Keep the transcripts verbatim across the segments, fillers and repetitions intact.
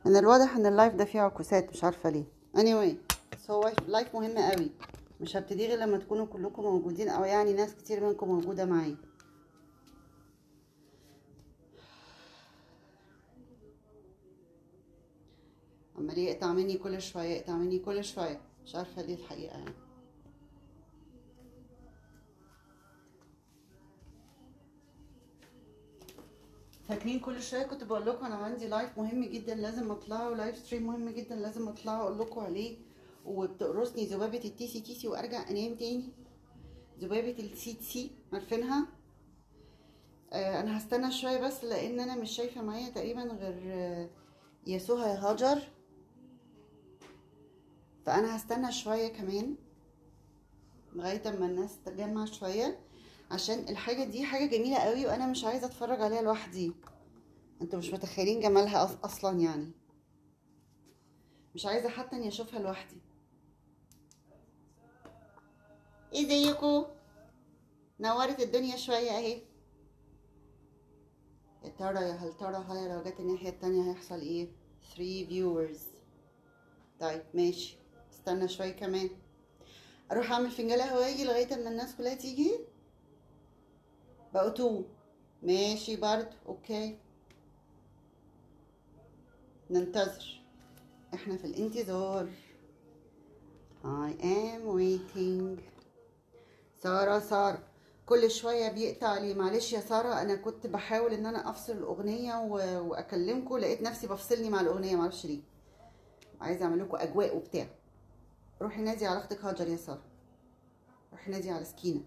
من الواضح ان اللايف ده فيه عكوسات، مش عارفه ليه. anyway بس هو لايف مهم قوي، مش هبتدي غير لما تكونوا كلكم موجودين، او يعني ناس كتير منكم موجوده معايا. عمال يقطع مني كل شويه، يقطع مني كل شويه، مش عارفه ليه الحقيقه يعني. فاكرين كل شويه كنت بقول لكم انا عندي لايف مهم جدا لازم اطلعه، لايف ستريم مهم جدا لازم اطلعه اقول لكم عليه، وبتقرصني ذبابه التيسي تيسي وارجع انام تاني. ذبابه السي تي عارفينها؟ آه انا هستنى شويه بس لان انا مش شايفه معايا تقريبا غير آه يسوها يا هاجر، فانا هستنى شويه كمان لغايه اما الناس تتجمع شويه، عشان الحاجه دي حاجه جميله قوي وانا مش عايزه اتفرج عليها لوحدي. انتوا مش متخيلين جمالها أص- اصلا يعني، مش عايزه حتى اني اشوفها لوحدي. ازيكم؟ نورت الدنيا شويه اهي. يا ترى يا هل ترى هاي لو جت الناحيه التانية هيحصل ايه؟ ثلاثة viewers. طيب ماشي، استنى شويه كمان. اروح اعمل فنجان قهوه واجي لغايه اما الناس كلها تيجي. بقوا تو. ماشي برضو اوكي، ننتظر، احنا في الانتظار. I am waiting. سارة سارة كل شوية بيقطع لي، معلش يا سارة انا كنت بحاول ان انا افصل الاغنية و... واكلمكم، لقيت نفسي بفصلني مع الاغنية، معرفش ليه. عايزة اعمل لكم اجواء وبتاع. روحي نادي على اختك هاجر يا سارة، روحي نادي على سكينة.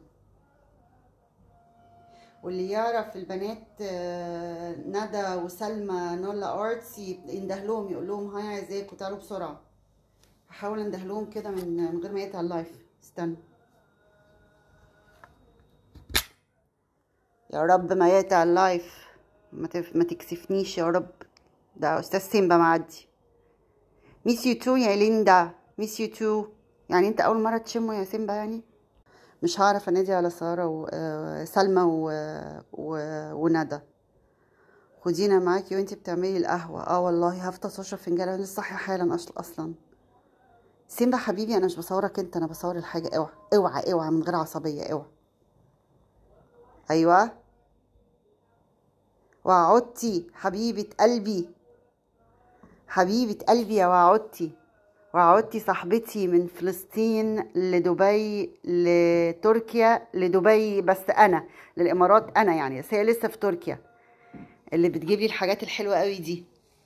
واللي يعرف البنات آه، ندى وسلمى نولا ارتس يندهلهم يقول لهم هاي عايزاكوا تعالوا بسرعة. هحاول اندهلهم كده من من غير ما يقطع اللايف. استنى يا رب ما يقطع اللايف، ما, تف... ما تكسفنيش يا رب. ده استاذ سيمبا معدي. ميس يو تو يا ليندا، ميس يو تو. يعني انت اول مره تشمه يا سيمبا يعني؟ مش هعرف انادي على ساره وسلمى و... و... وندى. خدينا معاكي وانتي بتعملي القهوه. اه والله هفطس واشرب فنجان، انا لسه صاحيه حالا اصلا. سيمبا حبيبي انا مش بصورك انت، انا بصور الحاجه. اوعى اوعى اوعى من غير عصبيه، اوعى. ايوه وعدتي حبيبه قلبي، حبيبه قلبي يا وعدتي. وعدتي صاحبتي من فلسطين لدبي لتركيا لدبي، بس انا للامارات انا يعني، بس هي لسه في تركيا اللي بتجيب لي الحاجات الحلوه قوي دي.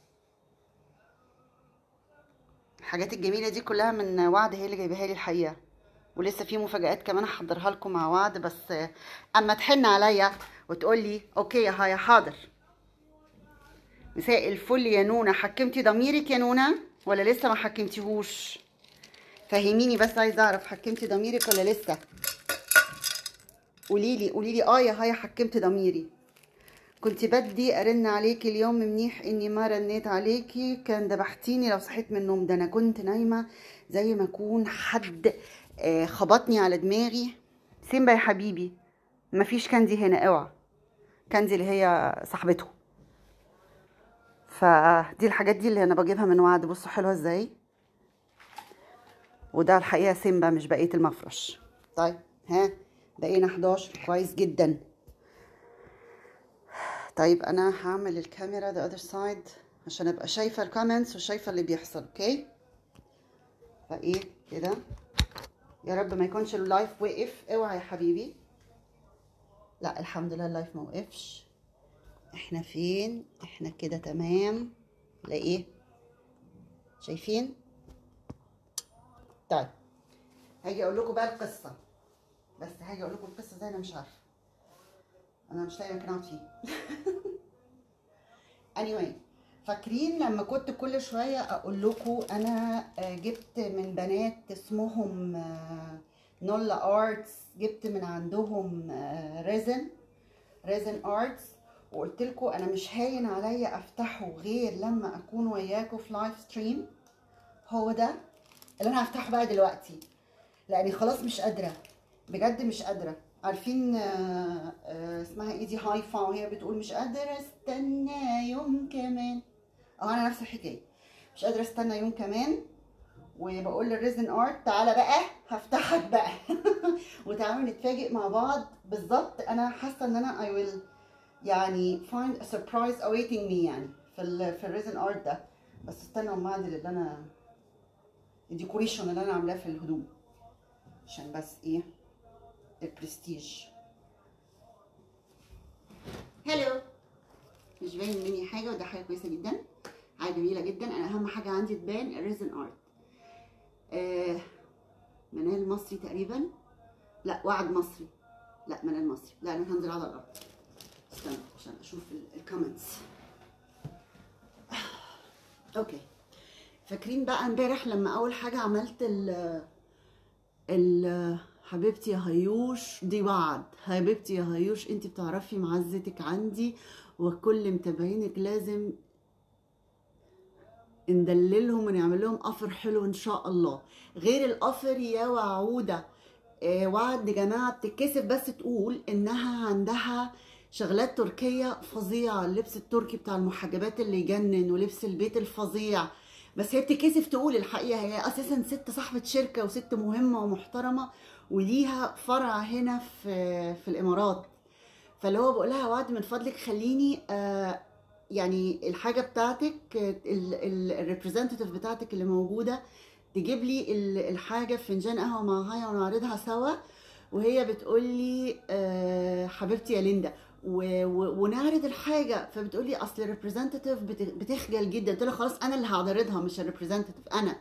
الحاجات الجميله دي كلها من وعد، هي اللي جايباها لي الحقيقه. ولسه في مفاجآت كمان هحضرها لكم مع وعد، بس اما تحن عليا وتقول لي اوكي يا هاي حاضر. مساء الفل يا نونا، حكمتي ضميرك يا نونا ولا لسه ما حكمتيهوش؟ فهميني بس، عايزه اعرف حكمتي ضميرك ولا لسه. قولي لي قولي لي اه يا هاي حكمت ضميري. كنت بدي ارن عليكي اليوم، منيح اني ما رنيت عليكي، كان دبحتيني لو صحيت من النوم، ده انا كنت نايمه زي ما اكون حد آه خبطني على دماغي. سيمبا يا حبيبي مفيش كاندي هنا، اوعى. كاندي اللي هي صاحبته. فدي الحاجات دي اللي انا بجيبها من وعد. بصوا حلوه ازاي. وده الحقيقه سيمبا مش بقيه المفرش. طيب ها بقينا حداشر كويس جدا. طيب انا هعمل الكاميرا the other side عشان ابقى شايفه الكومنتس وشايفه اللي بيحصل. اوكي فايه كده، يا رب ما يكونش اللايف وقف. اوعى يا حبيبي. لا الحمد لله اللايف ما وقفش. احنا فين؟ احنا كده تمام. لا ايه شايفين؟ طيب هاجي اقول لكم بقى القصه، بس هاجي اقول لكم القصه زي انا مش عارفه، انا مش لاقيه مكان اقعد فيه. anyway فاكرين لما كنت كل شويه اقول لكم انا جبت من بنات اسمهم نولا ارتس، جبت من عندهم ريزن ريزن ارتس، وقلت لكم انا مش هاين عليا افتحه غير لما اكون وياكم في لايف ستريم. هو ده اللي انا هفتحه بقى دلوقتي لاني خلاص مش قادره، بجد مش قادره. عارفين آه آه اسمها ايه دي، هايفا، وهي بتقول مش قادره استنى يوم كمان. اه انا نفس الحكايه، مش قادره استنى يوم كمان. وبقول للريزن ارت تعالى بقى هفتحك بقى وتعالوا نتفاجئ مع بعض بالظبط. انا حاسه ان انا I will يعني find a surprise awaiting me يعني في ال في الريزن ارت ده. بس استنى اما اعدل اللي انا الديكوريشن اللي انا عاملاه في الهدوم عشان بس ايه البرستيج. هلو، مش باين مني حاجه وده حاجه كويسه جدا، حاجه جميله جدا. انا اهم حاجه عندي تبان الريزن ارت. آه منال مصري تقريبا، لا وعد مصري، لا منال مصري، لا انا هنزل على الارض استنى عشان اشوف الكومنتس. اوكي، فاكرين بقى امبارح لما اول حاجه عملت ال ال حبيبتي يا هيوش دي وعد، حبيبتي يا هيوش انت بتعرفي معزتك عندي وكل متابعينك لازم ندللهم ونعمل لهم اوفر حلو ان شاء الله. غير الاوفر يا وعوده، آه وعد يا جماعه بتتكسف بس تقول انها عندها شغلات تركيه فظيعه، اللبس التركي بتاع المحجبات اللي يجنن ولبس البيت الفظيع، بس هي بتتكسف تقول الحقيقه. هي اساسا ست صاحبه شركه وست مهمه ومحترمه وليها فرع هنا في في الامارات. فاللي هو بقول لها وعد من فضلك خليني آه يعني الحاجه بتاعتك الريبريزنتيف بتاعتك اللي موجوده تجيب لي الحاجه في فنجان قهوه مع هيا ونعرضها سوا. وهي بتقول لي آه حبيبتي يا ليندا ونعرض الحاجه. فبتقول لي اصل الريبريزنتيف بتخجل جدا. قلت لها خلاص انا اللي هعرضها مش الريبريزنتيف انا.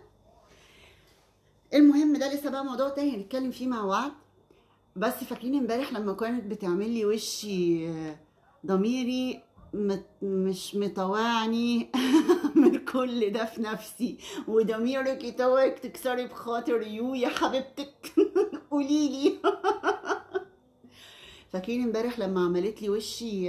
المهم ده لسه بقى موضوع تاني هنتكلم فيه مع وعد. بس فاكرين امبارح لما كانت بتعمل لي وشي ضميري مت مش مطوعني من كل ده في نفسي، وضميرك يطوعك تكسري بخاطر يو يا حبيبتك قوليلي. فاكرين امبارح لما عملت لي وشي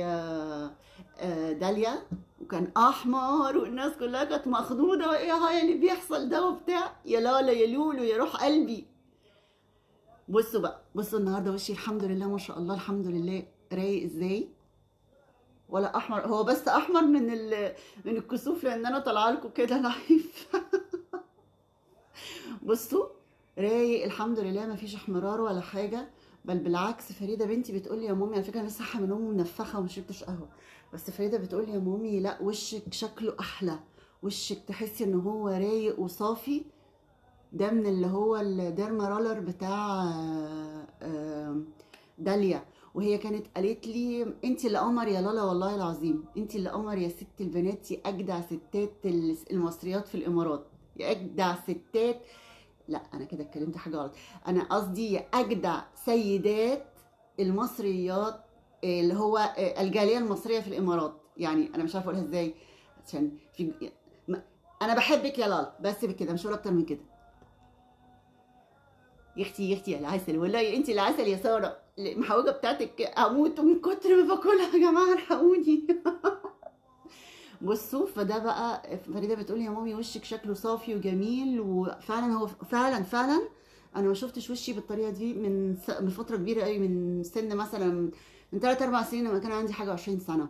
داليا وكان احمر والناس كلها كانت مخضوضه ايه هاي اللي بيحصل ده وبتاع، يا لالا يا لولو يا روح قلبي. بصوا بقى، بصوا النهارده وشي الحمد لله ما شاء الله الحمد لله رايق ازاي، ولا احمر، هو بس احمر من من الكسوف لان انا طالعه لكم كده لايف. بصوا رايق الحمد لله ما فيش احمرار ولا حاجه، بل بالعكس. فريده بنتي بتقول لي يا مامي، على فكره انا لسه صاحيه من نوم منفخه وما شربتش قهوه، بس فريده بتقول لي يا مامي لا وشك شكله احلى، وشك تحسي ان هو رايق وصافي. ده من اللي هو الديرما رولر بتاع داليا. وهي كانت قالت لي انت اللي قمر يا لالا والله العظيم، انت اللي قمر يا ست البنات، يا اجدع ستات المصريات في الامارات، يا اجدع ستات. لا انا كده اتكلمت حاجه غلط، انا قصدي يا اجدع سيدات المصريات اللي هو الجاليه المصريه في الامارات. يعني انا مش عارفه اقولها ازاي عشان في انا بحبك يا لالا بس بكده مش هقول اكتر من كده. يا اختي يا اختي يا العسل والله انت العسل يا ساره، المحوجه بتاعتك اموت من كتر ما باكلها يا جماعه الحقوني. بصوا فده بقى فريده بتقول يا مامي وشك شكله صافي وجميل، وفعلا هو فعلا فعلا انا ما شفتش وشي بالطريقه دي من من فتره كبيره قوي، من سن مثلا من ثلاثة أربعة سنين لما كان عندي حاجه عشرين سنه.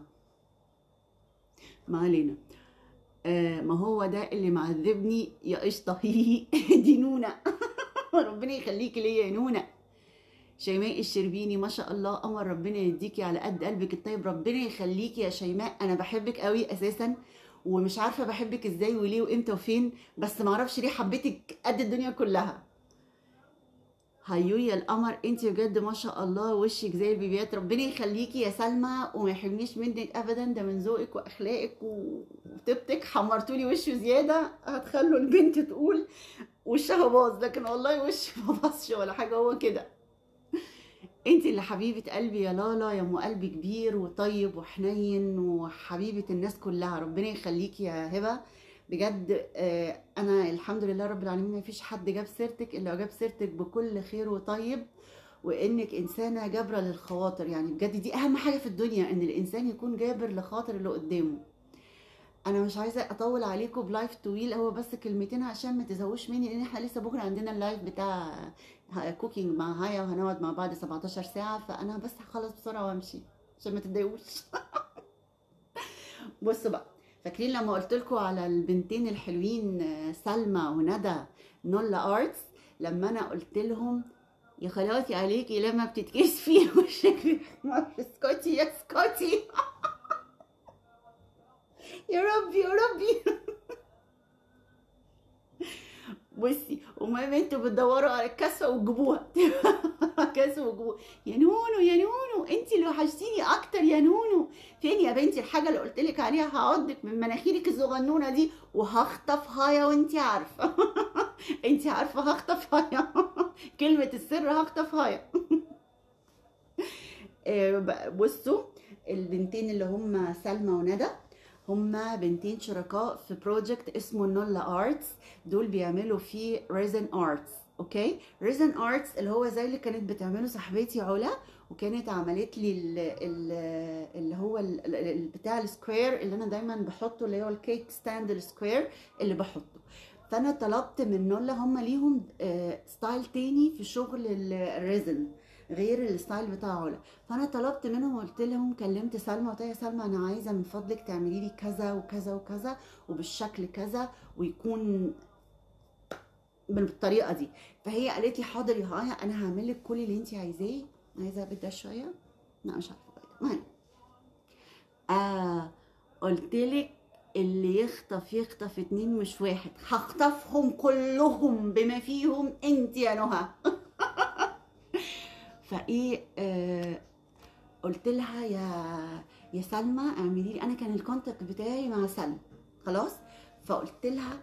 ما علينا. آه ما هو ده اللي معذبني يا قشطه. دي نونه. ربنا يخليكي ليا يا نونه. شيماء الشربيني ما شاء الله قمر، ربنا يديكي على قد قلبك الطيب، ربنا يخليكي يا شيماء. انا بحبك قوي اساسا ومش عارفه بحبك ازاي وليه وامتى وفين، بس ما اعرفش ليه حبيتك قد الدنيا كلها. هيو يا القمر انت بجد ما شاء الله وشك زي البيبيات، ربنا يخليكي يا سلمى وما يحرمنيش منك ابدا، ده من ذوقك واخلاقك وطيبتك. حمرتولي وشه زياده هتخلوا البنت تقول وشها باظ، لكن والله وشي ما باظش ولا حاجه، هو كده. انت اللي حبيبه قلبي يا لالا، يا ام قلبي كبير وطيب وحنين وحبيبه الناس كلها، ربنا يخليكي يا هبه بجد. آه انا الحمد لله رب العالمين ما فيش حد جاب سيرتك الا جاب سيرتك بكل خير وطيب، وانك انسانه جابره للخواطر. يعني بجد دي اهم حاجه في الدنيا، ان الانسان يكون جابر لخاطر اللي قدامه. انا مش عايزه اطول عليكم بلايف طويل، هو بس كلمتين عشان ما تزهقوش مني، لان احنا لسه بكره عندنا اللايف بتاع كوكينج مع هايا وهنقعد مع بعض سبعتاشر ساعه، فانا بس هخلص بسرعه وامشي عشان ما تتضايقوش. بصوا بقى، فاكرين لما قلت لكم على البنتين الحلوين آه، سلمى وندى نولا ارتس؟ لما انا قلت لهم يا خلاصي عليكي لما بتتكسفي وشك بيحمر، اسكتي يا اسكتي يا ربي يا ربي. بصي، المهم انتوا بتدوروا على الكسوه وتجيبوها كسوه وتجيبوها. يا نونو يا نونو، انت اللي وحشتيني اكتر يا نونو. فين يا بنتي الحاجه اللي قلت لك عليها؟ هعضك من مناخيرك الصغنونه دي وهخطفها يا وانت عارفه انت عارفه هخطفها يا كلمه السر هخطفها يا بصوا، البنتين اللي هم سلمى وندى هما بنتين شركاء في بروجكت اسمه نولا ارتس. دول بيعملوا فيه ريزن ارتس. اوكي، ريزن ارتس اللي هو زي اللي كانت بتعمله صاحبتي علا، وكانت عملت لي ال ال اللي هو ال ال بتاع السكوير اللي انا دايما بحطه، اللي هو الكيك ستاند السكوير اللي بحطه. فانا طلبت من نولا، هم ليهم ستايل تاني في شغل الريزن غير الستايل بتاع علا. فانا طلبت منهم وقلت لهم، كلمت سلمى قلت لها يا سلمى انا عايزه من فضلك تعملي لي كذا وكذا وكذا وبالشكل كذا ويكون بالطريقه دي. فهي قالت لي حاضر يا هايا، انا هعمل لك كل اللي انت عايزاه. عايزه ابدا شويه، لا مش عارفه بقى. اه قلت لك اللي يخطف يخطف اتنين مش واحد، هخطفهم كلهم بما فيهم انت يا نهى فايه آه قلت لها يا يا سلمى اعملي لي، انا كان الكونتاكت بتاعي مع سلمى خلاص. فقلت لها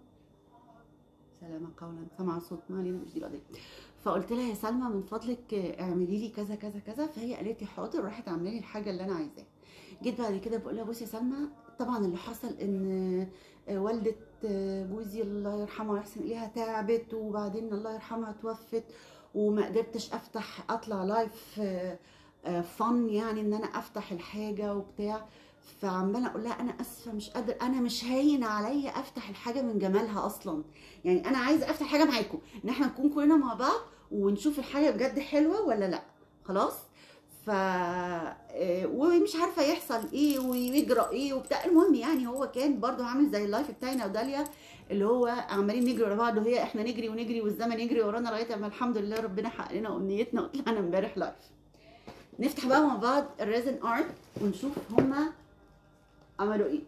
سلامة قولا سمع صوت، ما علينا مش دي القضيه. فقلت لها يا سلمى من فضلك اعملي لي كذا كذا كذا، فهي قالت لي حاضر، راحت عامله لي الحاجه اللي انا عايزاها. جيت بعد كده بقول لها بصي يا سلمى، طبعا اللي حصل ان والده جوزي الله يرحمها ويحسن اليها تعبت، وبعدين الله يرحمها توفت، وما قدرتش افتح اطلع لايف فن يعني ان انا افتح الحاجه وبتاع. فعماله اقول لها انا اسفه مش قادر، انا مش هاين عليا افتح الحاجه من جمالها اصلا، يعني انا عايزه افتح حاجه معاكم ان احنا نكون كلنا مع بعض ونشوف الحاجه بجد حلوه ولا لا. خلاص. ف ومش عارفه يحصل ايه ويجرى ايه وبتاع. المهم يعني هو كان برضو عامل زي اللايف بتاعنا وداليا، اللي هو عمالين نجري ورا بعض، وهي احنا نجري ونجري والزمن يجري ورانا لغايه ما الحمد لله ربنا حقق لنا امنيتنا وطلعنا امبارح لايف. نفتح بقى مع بعض الريزن ارت ونشوف هما عملوا ايه.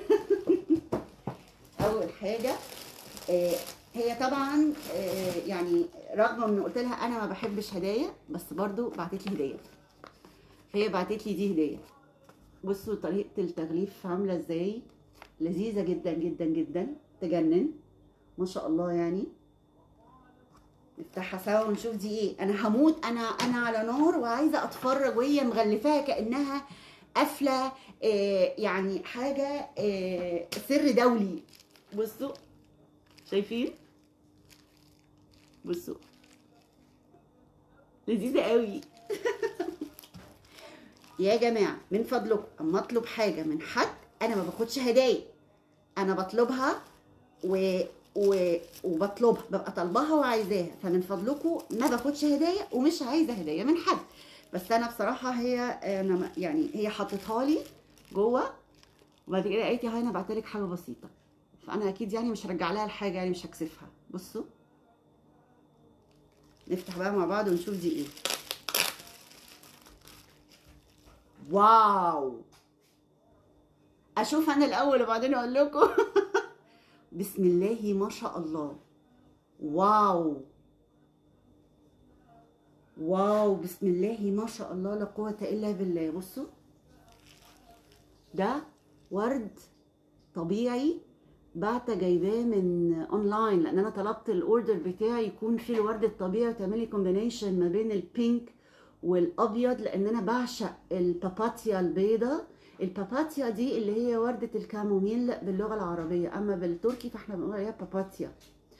اول حاجه آه هي طبعا آه يعني رغم ان قلت لها انا ما بحبش هدايا، بس برضو بعتت لي هديه. فهي بعتت لي دي هديه. بصوا طريقه التغليف عامله ازاي، لذيذه جدا جدا جدا، تجنن ما شاء الله. يعني نفتحها سوا ونشوف دي ايه. انا هموت، انا انا على نار وعايزه اتفرج وهي مغلفاها كانها قافله آه يعني حاجه آه سر دولي. بصوا شايفين، بصوا لذيذه قوي يا جماعه من فضلكم اما اطلب حاجه من حد انا ما باخدش هدايا، انا بطلبها و... و... وبطلبها، ببقى طالباها وعايزاها. فمن فضلكم ما باخدش هدايا ومش عايزه هدايا من حد. بس انا بصراحه هي أنا يعني هي حطتها لي جوه، وبعد كده قالت لي هاي انا بعت لك حاجه بسيطه، فانا اكيد يعني مش هرجع لها الحاجه، يعني مش هكسفها. بصوا نفتح بقى مع بعض ونشوف دي ايه. واو، اشوف انا الاول وبعدين اقول لكم. بسم الله ما شاء الله. واو واو بسم الله ما شاء الله لا قوه الا بالله. بصوا ده ورد طبيعي بعت جايباه من اونلاين، لان انا طلبت الاوردر بتاعي يكون فيه الورد الطبيعي وتعملي كومبينيشن ما بين البينك والابيض، لان انا بعشق الباباتيا البيضه. الباباتيا دي اللي هي ورده الكاموميل باللغه العربيه، اما بالتركي فاحنا بنقول عليها باباتيا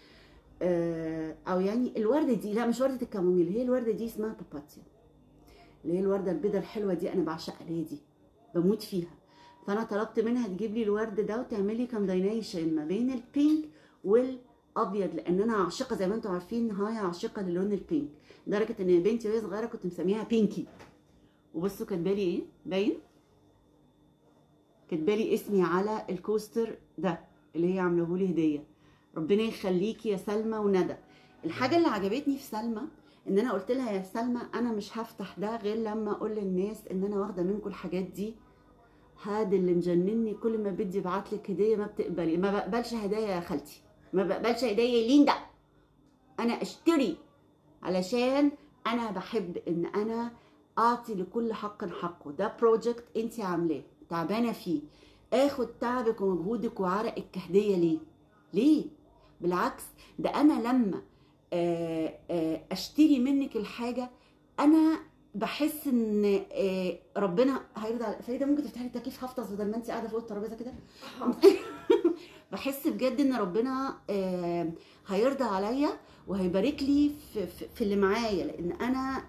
او يعني الورده دي، لا مش ورده الكاموميل، هي الورده دي اسمها باباتيا، اللي هي الورده البيضه الحلوه دي، انا بعشقها، هي دي بموت فيها. فانا طلبت منها تجيب لي الورد ده وتعملي كومبينيشن ما بين البينك والابيض، لان انا عاشقه زي ما انتم عارفين، هاي عاشقه للون البينك، لدرجه ان بنتي وهي صغيره كنت مسميها بينكي. وبصوا كاتبه لي ايه، باين كاتبالي اسمي على الكوستر ده اللي هي عامله لي هديه. ربنا يخليكي يا سلمى وندى. الحاجه اللي عجبتني في سلمى ان انا قلت لها يا سلمى انا مش هفتح ده غير لما اقول للناس ان انا واخده منكم الحاجات دي. هذا اللي مجنني، كل ما بدي ابعت لك هديه ما بتقبلي. ما بقبلش هدايا يا خالتي، ما بقبلش هدايا ليندا. انا اشتري علشان انا بحب ان انا اعطي لكل حق حقه. ده بروجكت انت عاملاه تعبانه فيه، اخد تعبك ومجهودك وعرقك كهديه ليه؟ ليه؟ بالعكس، ده انا لما آآ آآ اشتري منك الحاجه انا بحس ان ربنا هيرضى على فريده. ممكن تفتحي التكييف هفطس بدل ما انت قاعده فوق الترابيزه كده. بحس بجد ان ربنا هيرضى عليا وهيبارك لي في, في اللي معايا، لان انا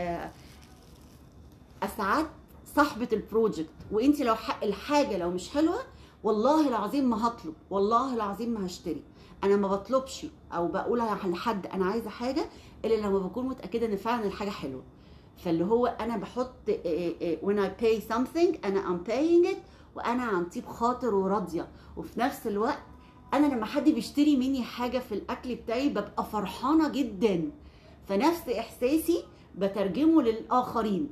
اسعدت صاحبه البروجكت. وانت لو الحاجه لو مش حلوه والله العظيم ما هطلب، والله العظيم ما هشتري. انا ما بطلبش او بقول لحد انا عايزه حاجه الا لما بكون متاكده ان فعلا الحاجه حلوه. فاللي هو انا بحط when I pay something انا I'm paying it وانا عن طيب خاطر وراضيه. وفي نفس الوقت انا لما حد بيشتري مني حاجه في الاكل بتاعي ببقى فرحانه جدا، فنفس احساسي بترجمه للاخرين.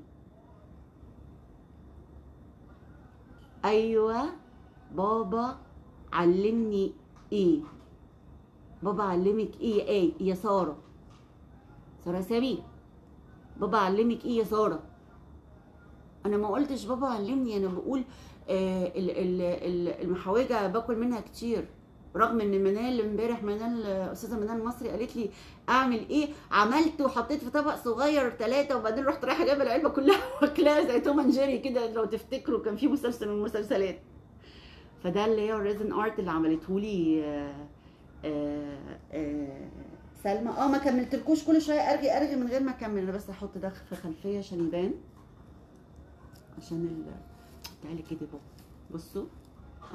ايوه بابا علمني ايه؟ بابا علمك ايه؟ ايه يا ساره؟ ساره سامي، بابا علمك ايه يا ساره؟ انا ما قلتش بابا علمني، انا بقول آه المحوجه باكل منها كتير، رغم ان منال امبارح منال استاذه منال مصري قالت لي اعمل ايه، عملت وحطيت في طبق صغير ثلاثه وبعدين رحت رايحه جايبه العلبه كلها واكلاها زي توم اند جيري كده. لو تفتكروا كان في مسلسل من المسلسلات، فده اللي هي الريزن ارت اللي عملته لي آه آه آه سلمى. اه ما كملتلكوش، كل شويه ارغي ارغي من غير ما اكمل. انا بس احط ده في خلفيه عشان يبان، عشان ال تعالي كده بقى بصوا اهو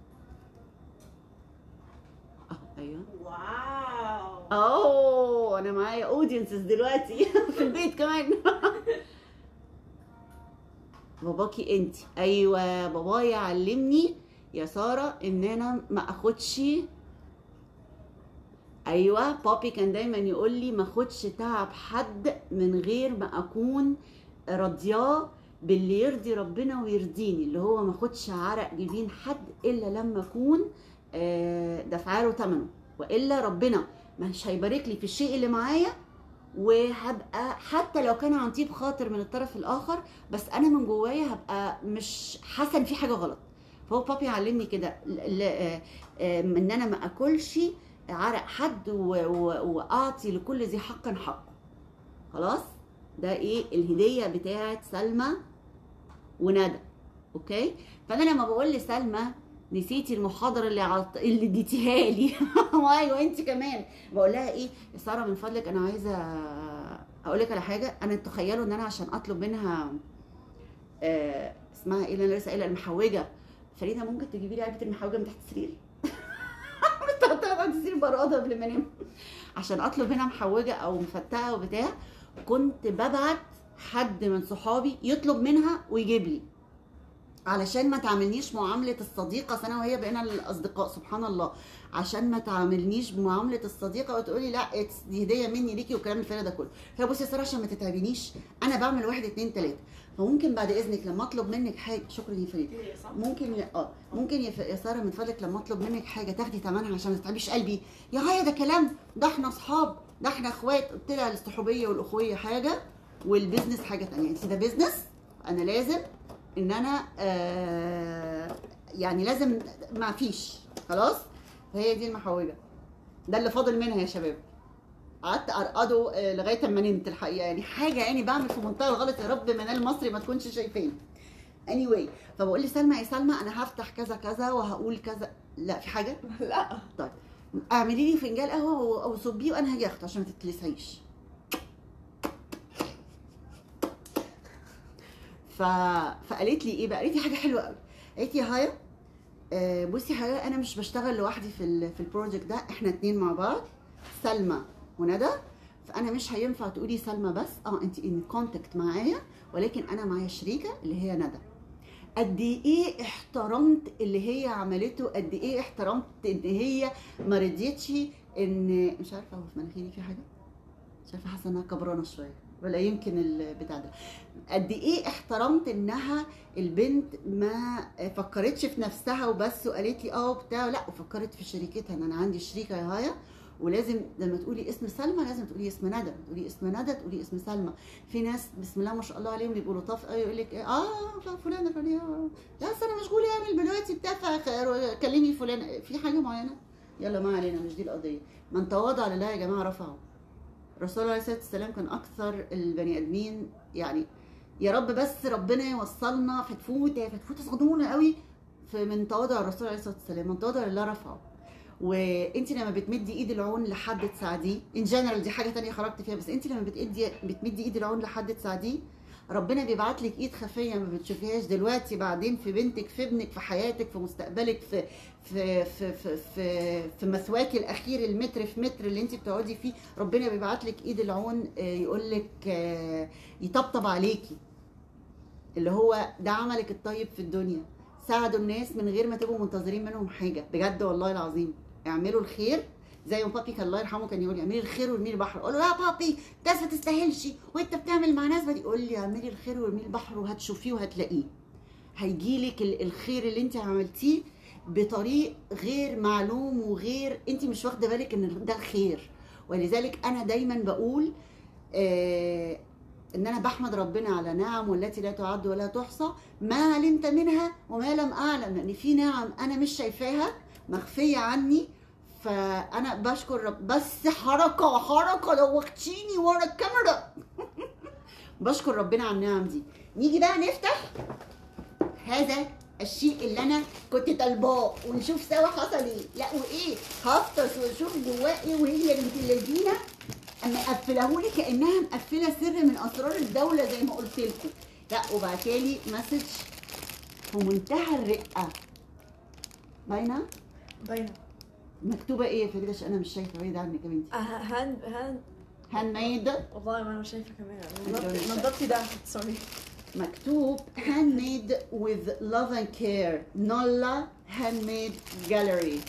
اهو. ايوه واو، اوه انا معايا اودينسز دلوقتي في البيت كمان. باباكي انت. ايوه بابايا علمني يا ساره ان انا ما اخدش. ايوه بابي كان دايما يقول لي ما اخدش تعب حد من غير ما اكون راضياه باللي يرضي ربنا ويرضيني، اللي هو ما اخدش عرق جبين حد الا لما اكون دافعه له ثمنه، والا ربنا مش هيبارك لي في الشيء اللي معايا، وهبقى حتى لو كان عن طيب خاطر من الطرف الاخر بس انا من جوايا هبقى مش حاسه ان في حاجه غلط. فهو بابي علمني كده ان انا ما اكلش عرق حد واعطي لكل ذي حق حقه. خلاص ده ايه الهديه بتاعت سلمى وندى. اوكي، فانا لما بقول لسلمى نسيتي المحاضره اللي عط... اللي اديتيها لي ايوه انت كمان، بقول لها ايه يا ساره من فضلك انا عايزه اقول لك على حاجه. انا تخيلوا ان انا عشان اطلب منها آه اسمها ايه اللي انا لسه قايله المحوجه، فريده ممكن تجيبي لي علبه المحوجه من تحت السرير تحت السرير براضه قبل ما انام، عشان اطلب منها محوجه او مفتقه وبتاع. كنت ببعت حد من صحابي يطلب منها ويجيب لي، علشان ما تعاملنيش معامله الصديقه. انا وهي بقينا الاصدقاء سبحان الله، عشان ما تعاملنيش بمعامله الصديقه وتقولي لا دي هديه مني ليكي والكلام الفارغ ده كله. فبصي يا ساره عشان ما تتعبينيش انا بعمل واحد اتنين تلاته، فممكن بعد اذنك لما اطلب منك حاجه. شكرا يا فريد. ممكن اه ممكن يا ساره من فضلك لما اطلب منك حاجه تاخدي ثمنها عشان ما تتعبيش قلبي. يا هيا ده كلام، ده احنا اصحاب، ده احنا اخوات. قلت لها الاصطحوبيه والاخويه حاجه والبيزنس حاجه ثانيه. انت ده بيزنس، انا لازم ان انا آه يعني لازم ما فيش خلاص. فهي دي المحوجه، ده اللي فاضل منها يا شباب. قعدت ارقده آه لغايه اما نمت الحقيقه، يعني حاجه يعني بعمل في منتهى الغلط. يا رب منال مصري ما تكونش شايفاني. اني anyway. فبقول لي سلمى يا سلمى انا هفتح كذا كذا وهقول كذا. لا في حاجه لا طيب اعملي لي فنجان قهوه او صبيه وانا هاجي اخده عشان ما تتلسعيش. ف... فقالت لي ايه بقى؟ قالت لي حاجه حلوه قوي. قالت لي يا هايا آه بصي حاجه، انا مش بشتغل لوحدي في ال... في البروجكت ده، احنا اتنين مع بعض سلمى وندى. فانا مش هينفع تقولي سلمى بس، اه انت ان كونتاكت معايا، ولكن انا معايا شريكه اللي هي ندى. قد ايه احترمت اللي هي عملته، قد ايه احترمت ان هي ما رضيتش ان مش عارفه هو في مناخيري في حاجه، مش عارفه، حاسه انها كبرانه شويه ولا يمكن البتاع ده. قد ايه احترمت انها البنت ما فكرتش في نفسها وبس وقالت لي اه بتاع، لا وفكرت في شريكتها، ان انا عندي شريكه يا هايا، ولازم لما تقولي اسم سلمى لازم تقولي اسم ندى، تقولي اسم ندى تقولي اسم سلمى. في ناس بسم الله ما شاء الله عليهم بيبقوا لطاف قوي، يقول لك اه فلانه فلانه، لا اصل انا مشغول يعمل دلوقتي بتاع كلمي فلان في حاجه معينه، يلا ما علينا مش دي القضيه. من تواضع لله يا جماعه رفعه. الرسول عليه الصلاه والسلام كان اكثر البني ادمين يعني، يا رب بس ربنا يوصلنا فتفوته فتفوته صغنونه قوي في من تواضع الرسول عليه الصلاه والسلام. من تواضع لله رفعه. وانت لما بتمدي ايد العون لحد تساعديه ان جنرال، دي حاجه ثانيه خرجت فيها، بس انت لما بتدي بتمدي ايد العون لحد تساعديه، ربنا بيبعت لك ايد خفيه ما بتشوفيهاش دلوقتي، بعدين في بنتك في ابنك في حياتك في مستقبلك في في في في في, في مثواك الاخير المتر في متر اللي انت بتقعدي فيه، ربنا بيبعت لك ايد العون يقول لك يطبطب عليكي، اللي هو ده عملك الطيب في الدنيا. ساعدوا الناس من غير ما تبقوا منتظرين منهم حاجه، بجد والله العظيم. اعملوا الخير زي ما بابي كان الله يرحمه كان يقول لي اعملي الخير وارمي البحر، اقول له لا بابي ده ما تستاهلش وانت بتعمل مع ناس بدي، يقول لي اعملي الخير وارمي البحر وهتشوفيه وهتلاقيه، هيجيلك الخير اللي انت عملتيه بطريق غير معلوم وغير انت مش واخده بالك ان ده الخير. ولذلك انا دايما بقول آه ان انا بحمد ربنا على نعم والتي لا تعد ولا تحصى، ما علمت منها وما لم اعلم، لان في نعم انا مش شايفاها مخفيه عني، فانا بشكر رب. بس حركه حركه دوختيني ورا الكاميرا بشكر ربنا على النعم دي. نيجي بقى نفتح هذا الشيء اللي انا كنت طالباه ونشوف سوا حصل ايه. لا وايه هفطس واشوف جواه ايه، وهي بنت اللذينه مقفلهولي كانها مقفله سر من اسرار الدوله زي ما قلت لكم. لا وبعتالي مسج في منتهى الرقه. باينه؟ باينه. مكتوبه ايه يا فريده عشان انا مش شايفه، بعيد عنك يا بنتي. هاند هاند هاند ميد. والله ما انا مش شايفه كمان، نضفتي ده سوري. مكتوب هاند ميد with love and care نولا هاند ميد جاليري.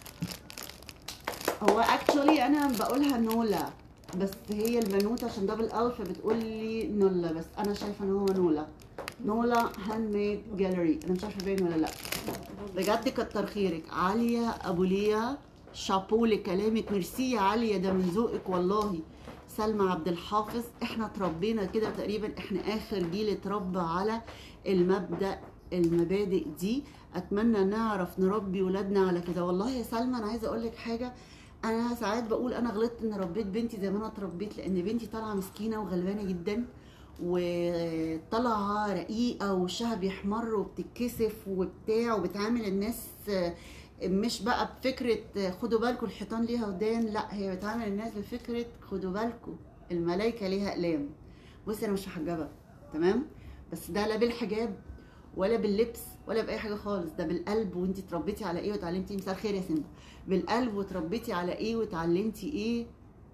هو اكشولي انا بقولها نولا بس هي البنوته عشان دبل الف بتقول لي نولا، بس انا شايفه ان هو نولا. نولا هاند ميد جاليري. انا مش عارفه باين ولا لا. بجد كتر خيرك عاليه ابو ليا، شابو لكلامك، ميرسي يا عاليه ده من ذوقك والله. سلمى عبد الحافظ، احنا اتربينا كده تقريبا، احنا اخر جيل اتربى على المبدا المبادئ دي. اتمنى نعرف نربي ولادنا على كده. والله يا سلمى انا عايزه اقول لك حاجه، انا ساعات بقول انا غلطت ان ربيت بنتي زي ما انا اتربيت، لان بنتي طالعه مسكينه وغلبانه جدا، وطالعه رقيقه وشها بيحمر وبتتكسف وبتاع، وبتعامل الناس مش بقى بفكره خدوا بالكم الحيطان ليها ودان، لا هي بتعامل الناس بفكره خدوا بالكم الملايكه ليها اقلام. بصي انا مش محجبه تمام، بس ده لا بالحجاب ولا باللبس ولا باي حاجه خالص، ده بالقلب. وانت اتربيتي على ايه وتعلمتي؟ مساء الخير يا سيمبا. بالقلب وتربيتي على ايه وتعلمتي ايه.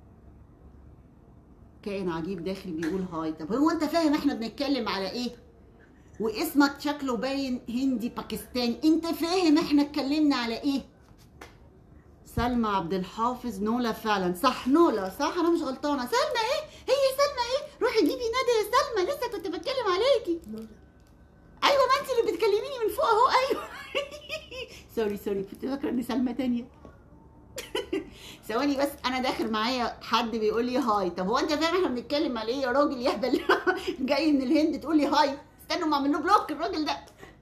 كائن عجيب داخل بيقول هاي. طب هو انت فاهم احنا بنتكلم على ايه؟ واسمك شكله باين هندي باكستاني، انت فاهم احنا اتكلمنا على ايه؟ سلمى عبد الحافظ نولا فعلا صح، نولا صح، انا مش غلطانه. سلمى ايه؟ هي سلمى ايه؟ روحي جيبي ندى يا سلمى، لسه كنت بتكلم عليكي. ايوه ما انت اللي بتكلميني من فوق اهو. ايوه سوري سوري كنت فاكره ان سلمى تانيه. ثواني بس، انا داخل معايا حد بيقول لي هاي. طب هو انت فاهم احنا بنتكلم على ايه يا راجل يهبل؟ جاي من الهند تقول لي هاي؟ استنوا ما اعمل له بلوك الراجل ده.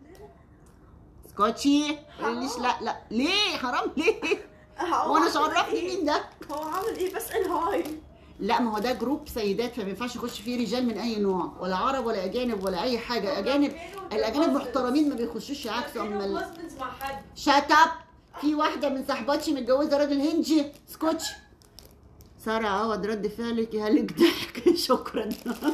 سكوتشي ليش؟ لا لا ليه؟ حرام ليه؟ هو انا مش عرفني مين ده؟ هو عامل ايه؟ بس الهاي. لا ما هو ده جروب سيدات فما ينفعش يخش فيه رجال من اي نوع، ولا عرب ولا اجانب ولا اي حاجه. اجانب الاجانب محترمين ما بيخشوش يعكسوا. اما شات اب، في واحده من صاحباتي متجوزه راجل هندي. سكوتش. ساره عوض رد فعلك يهلك ضحك. شكرا.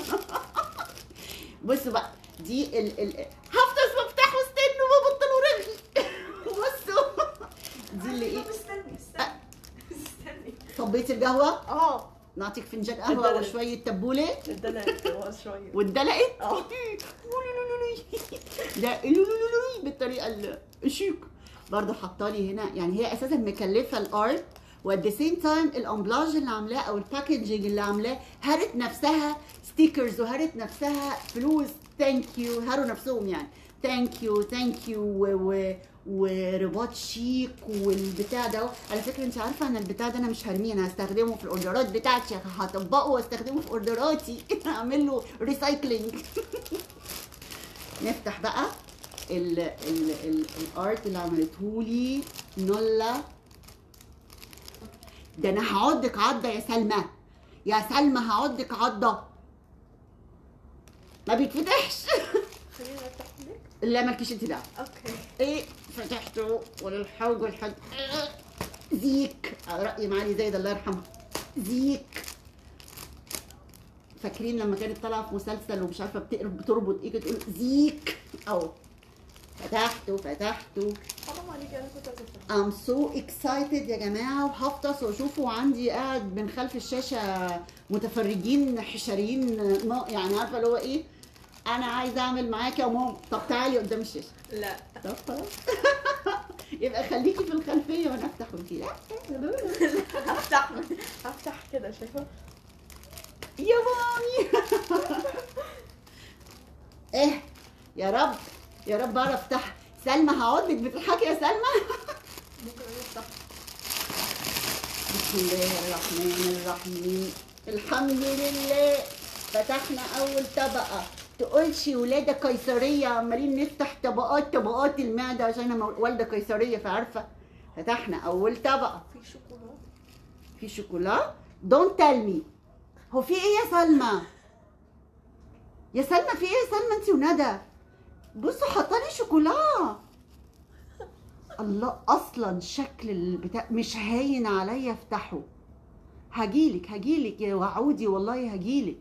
بصوا بقى دي ال ال هفطس مفتاح واستنوا وبطلوا رغي. بصوا دي اللي ايه؟ استني استني استني. صبيتي القهوه؟ اه نعطيك فنجان قهوه وشويه تبوله. اتدلقت شويه واتدلقت؟ اه ده لولولولوي بالطريقه الشيك. برضه حاطالي هنا، يعني هي اساسا مكلفه الارت، وات ذا سيم تايم الامبلاج اللي عاملاه او الباكجنج اللي عاملاه هرت نفسها ستيكرز وهرت نفسها فلوس. ثانك يو، هروا نفسهم يعني. ثانك يو ثانك يو ورباط شيك والبتاع ده. على فكره انت عارفه ان البتاع ده انا مش هرميه، انا هستخدمه في الاوردرات بتاعتي، هطبقه واستخدمه في اوردراتي. اعمل له ريسايكلينج. نفتح بقى ال ال ال الارت اللي عملته لي نولا. ده انا هعضك عضه يا سلمى، يا سلمى هعضك عضه. ما بيتفتحش. خلينا نفتح لك. لا مالكيش انت دعوه. اوكي. ايه فتحته وللحوج والحد زيك. على راي معالي زايد الله يرحمها، زيك. فاكرين لما كانت طالعه في مسلسل ومش عارفه بتقرب بتربط ايه تقول زيك؟ اهو فتحته فتحته. حرام عليكي، انا كنت هتفتح. ام سو اكسايتد يا جماعه، وهفطس واشوفه عندي قاعد من خلف الشاشه متفرجين حشريين، يعني عارفه اللي هو ايه، انا عايزه اعمل معاكي يا ماما. طب تعالي قدام الشاشه. لا طب خلاص. يبقى خليكي في الخلفيه وانا افتح وانتي لا. هفتح هفتح كده، شايفه؟ يا مامي. ايه يا رب يا رب اعرف افتح. سلمى هقعدلك بتضحكي يا سلمى. ممكن افتح. بسم الله الرحمن الرحيم. الحمد لله فتحنا اول طبقه. تقولش ولاده قيصريه عمالين نفتح طبقات طبقات المعده عشان انا والده قيصريه فعارفه. فتحنا اول طبقه. في شوكولاته. في شوكولا. دونت تيل مي. هو في ايه يا سلمى؟ يا سلمى في ايه يا سلمى انت وندى؟ بصوا حاطالي شوكولا. الله، اصلا شكل البتاع مش هاين عليا افتحه. هجيلك هجيلك يا وعودي والله هجيلك.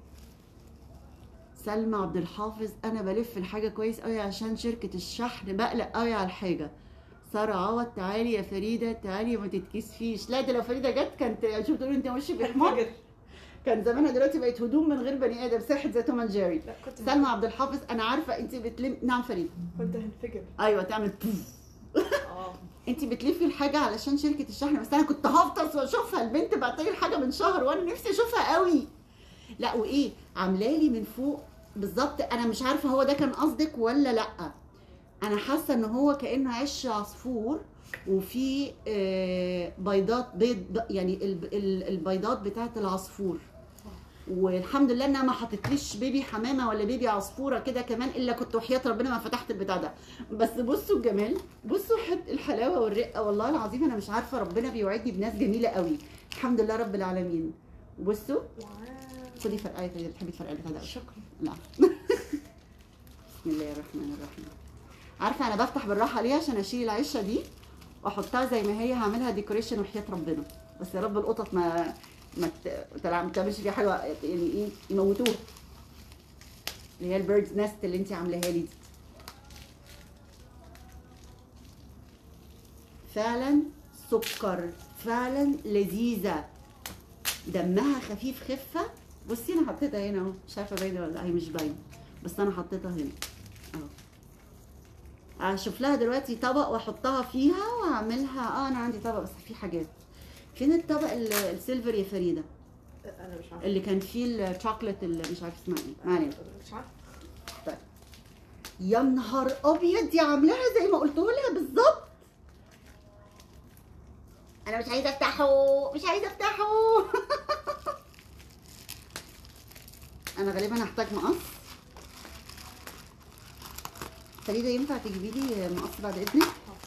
سلمى عبد الحافظ، انا بلف الحاجه كويس قوي عشان شركه الشحن، بقلق قوي على الحاجه. ساره عوض تعالي يا فريده تعالي ما تتكسفيش. لا ده لو فريده جت كانت شوف تقول انت ماشي بحمار، كان زمانها دلوقتي بقت هدوم من غير بني ادم، ساحت زي توم اند جيري. سلمى عبد الحافظ انا عارفه انت بتلم. نعم فريده. كنت هنفجر. ايوه تعمل اه انت بتلفي الحاجه علشان شركه الشحن، بس انا كنت هفطس واشوفها. البنت بعتلي الحاجه من شهر وانا نفسي اشوفها قوي. لا وايه عاملالي من فوق بالظبط. انا مش عارفه هو ده كان قصدك ولا لا. انا حاسه ان هو كانه عش عصفور وفي بيضات بيض، يعني البيضات بتاعه العصفور. والحمد لله انها ما حطتليش بيبي حمامه ولا بيبي عصفوره كده كمان، الا كنت وحياه ربنا ما فتحت البتاع ده. بس بصوا الجمال، بصوا الحلاوه والرقه، والله العظيم انا مش عارفه ربنا بيوعدني بناس جميله قوي. الحمد لله رب العالمين. بصوا خدي فرقايه كده، بتحبي تفرقعي البتاع ده؟ شكرا. لا. بسم الله الرحمن الرحيم. عارفه انا بفتح بالراحه ليه؟ عشان اشيل العشه دي واحطها زي ما هي، هعملها ديكوريشن وحياه ربنا. بس يا رب القطط ما ما تعملش فيها حاجه يعني ايه يموتوها. اللي هي البيردز نست اللي انت عاملاها لي دي فعلا سكر، فعلا لذيذه، دمها خفيف خفه. بصي انا حطيتها هنا اهو، مش عارفه باينه ولا هي مش باينه، بس انا حطيتها هنا اهو. هشوف لها دلوقتي طبق واحطها فيها واعملها. اه انا عندي طبق بس في حاجات. فين الطبق السيلفر يا فريده؟ انا مش عارفه. اللي كان فيه الشوكليت اللي مش عارفه اسمها ايه، ما علينا. مش عارفه. طيب يا نهار ابيض، دي عاملاها زي ما قلت لها بالظبط. انا مش عايزه افتحه مش عايزه افتحه. انا غالبا هحتاج مقص. فريده ينفع تجيبي لي مقص بعد اذنك؟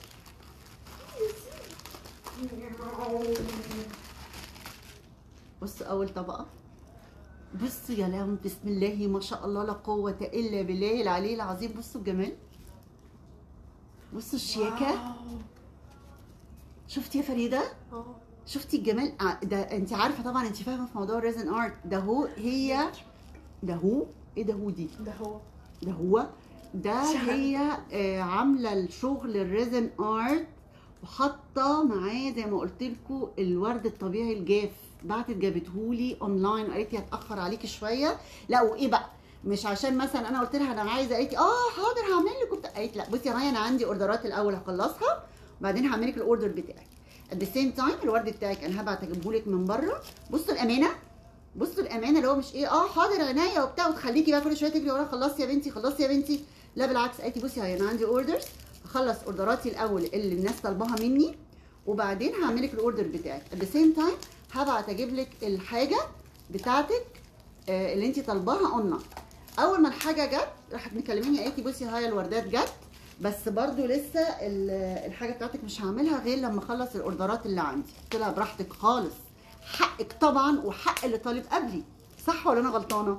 بصوا اول طبقه. بصوا يا لام بسم الله ما شاء الله لا قوه الا بالله العلي العظيم. بصوا الجمال، بصوا الشياكه. شفتي يا فريده؟ اه شفتي الجمال ده؟ انت عارفه طبعا، انت فاهمه في موضوع الريزن ارت ده. هو هي ده هو ايه ده؟ هو دي ده هو ده هو ده هي آه عامله الشغل الريزن ارت وحاطه معاه زي ما قلت لكم الورد الطبيعي الجاف. بعتت جابتهولي اونلاين، قالت لي هتاخر عليكي شويه. لا وايه بقى، مش عشان مثلا انا قلت لها انا عايزه، قالت لي اه حاضر هعمل لك وبتاع. قالت لا بصي يا مايا انا عندي اوردرات الاول هخلصها وبعدين هعمل لك الاوردر بتاعك. ات ذا سيم تايم الورد بتاعك انا هبعت اجيبه لك من بره. بصوا الامانه، بصوا الامانه اللي هو مش ايه اه حاضر عينيا وبتاع وتخليكي بقى كل شويه تجري وراها خلصي يا بنتي خلصي يا بنتي. لا بالعكس، قالت لي بصي يا انا عندي اوردرز هخلص اوردراتي الاول اللي الناس طالباها مني وبعدين هعمل لك الاوردر بتاعك. ات ذا سيم تايم هبعت اجيب لك الحاجه بتاعتك آه اللي انت طالباها اونلاين. اول ما الحاجه جت راحت مكلميني قالت لي بصي هاي الوردات جت بس برضو لسه الحاجه بتاعتك مش هعملها غير لما اخلص الاوردرات اللي عندي. قلت لها براحتك خالص، حقك طبعا وحق اللي طالب قبلي، صح ولا انا غلطانه؟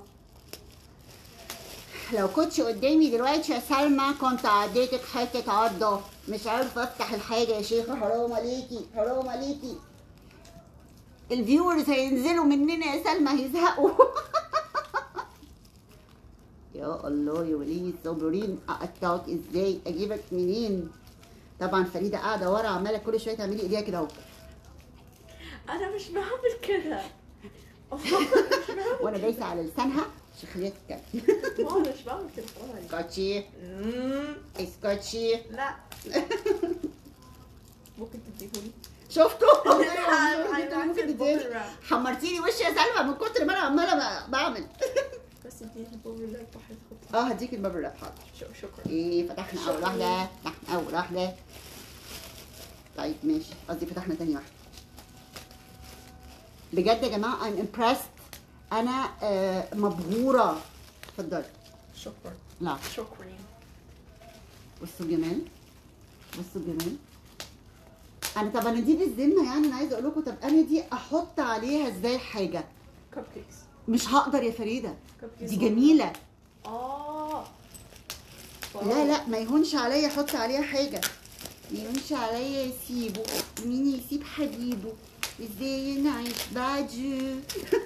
لو كنتش قدامي دلوقتي يا سلمى كنت عديتك حته عضه، مش عارفه افتح الحاجه يا شيخه، حرام عليكي حرام عليكي. الفيورز هينزلوا مننا يا سلمى هيزهقوا. يا الله يا ولي الصابرين، اقطعك ازاي؟ اجيبك منين؟ طبعا فريده قاعده ورا عماله كل شويه تعملي ايديها كده اهو. انا مش بعمل كده. وانا دايسه على لسانها عشان خليها تتكلم. ما انا مش بعمل كده. اسكاتشي اسكاتشي. لا ممكن تديهولي؟ شفتوا؟ ممكن حمرتيلي وشي يا سلمى من كتر ما انا عماله بعمل. بس اديني البابل راب واحد خط. اه هديك البابل راب حاضر. شكرا. ايه فتحنا اول واحده، فتحنا اول واحده. طيب ماشي، قصدي فتحنا تاني واحده. بجد يا جماعه I'm impressed، انا آه مبهوره. اتفضلي. شكرا. لا شكرا. بصوا الجمال، بصوا الجمال. انا طب انا دي بالذمه يعني انا عايزه اقول لكم، طب انا دي احط عليها ازاي حاجه؟ كب كيكس. مش هقدر يا فريده، كب دي جميله. اه لا لا ما يهونش عليا احط عليها حاجه، ما يهونش عليا يسيبه، مين يسيب حبيبه؟ ازاي نعيش بعده؟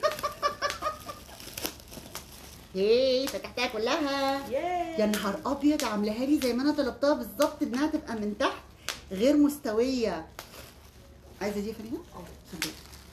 هي فتحتها كلها. يا نهار ابيض، عاملاها لي زي ما انا طلبتها بالظبط، انها تبقى من تحت غير مستويه. عايزه دي يا فريده؟ اه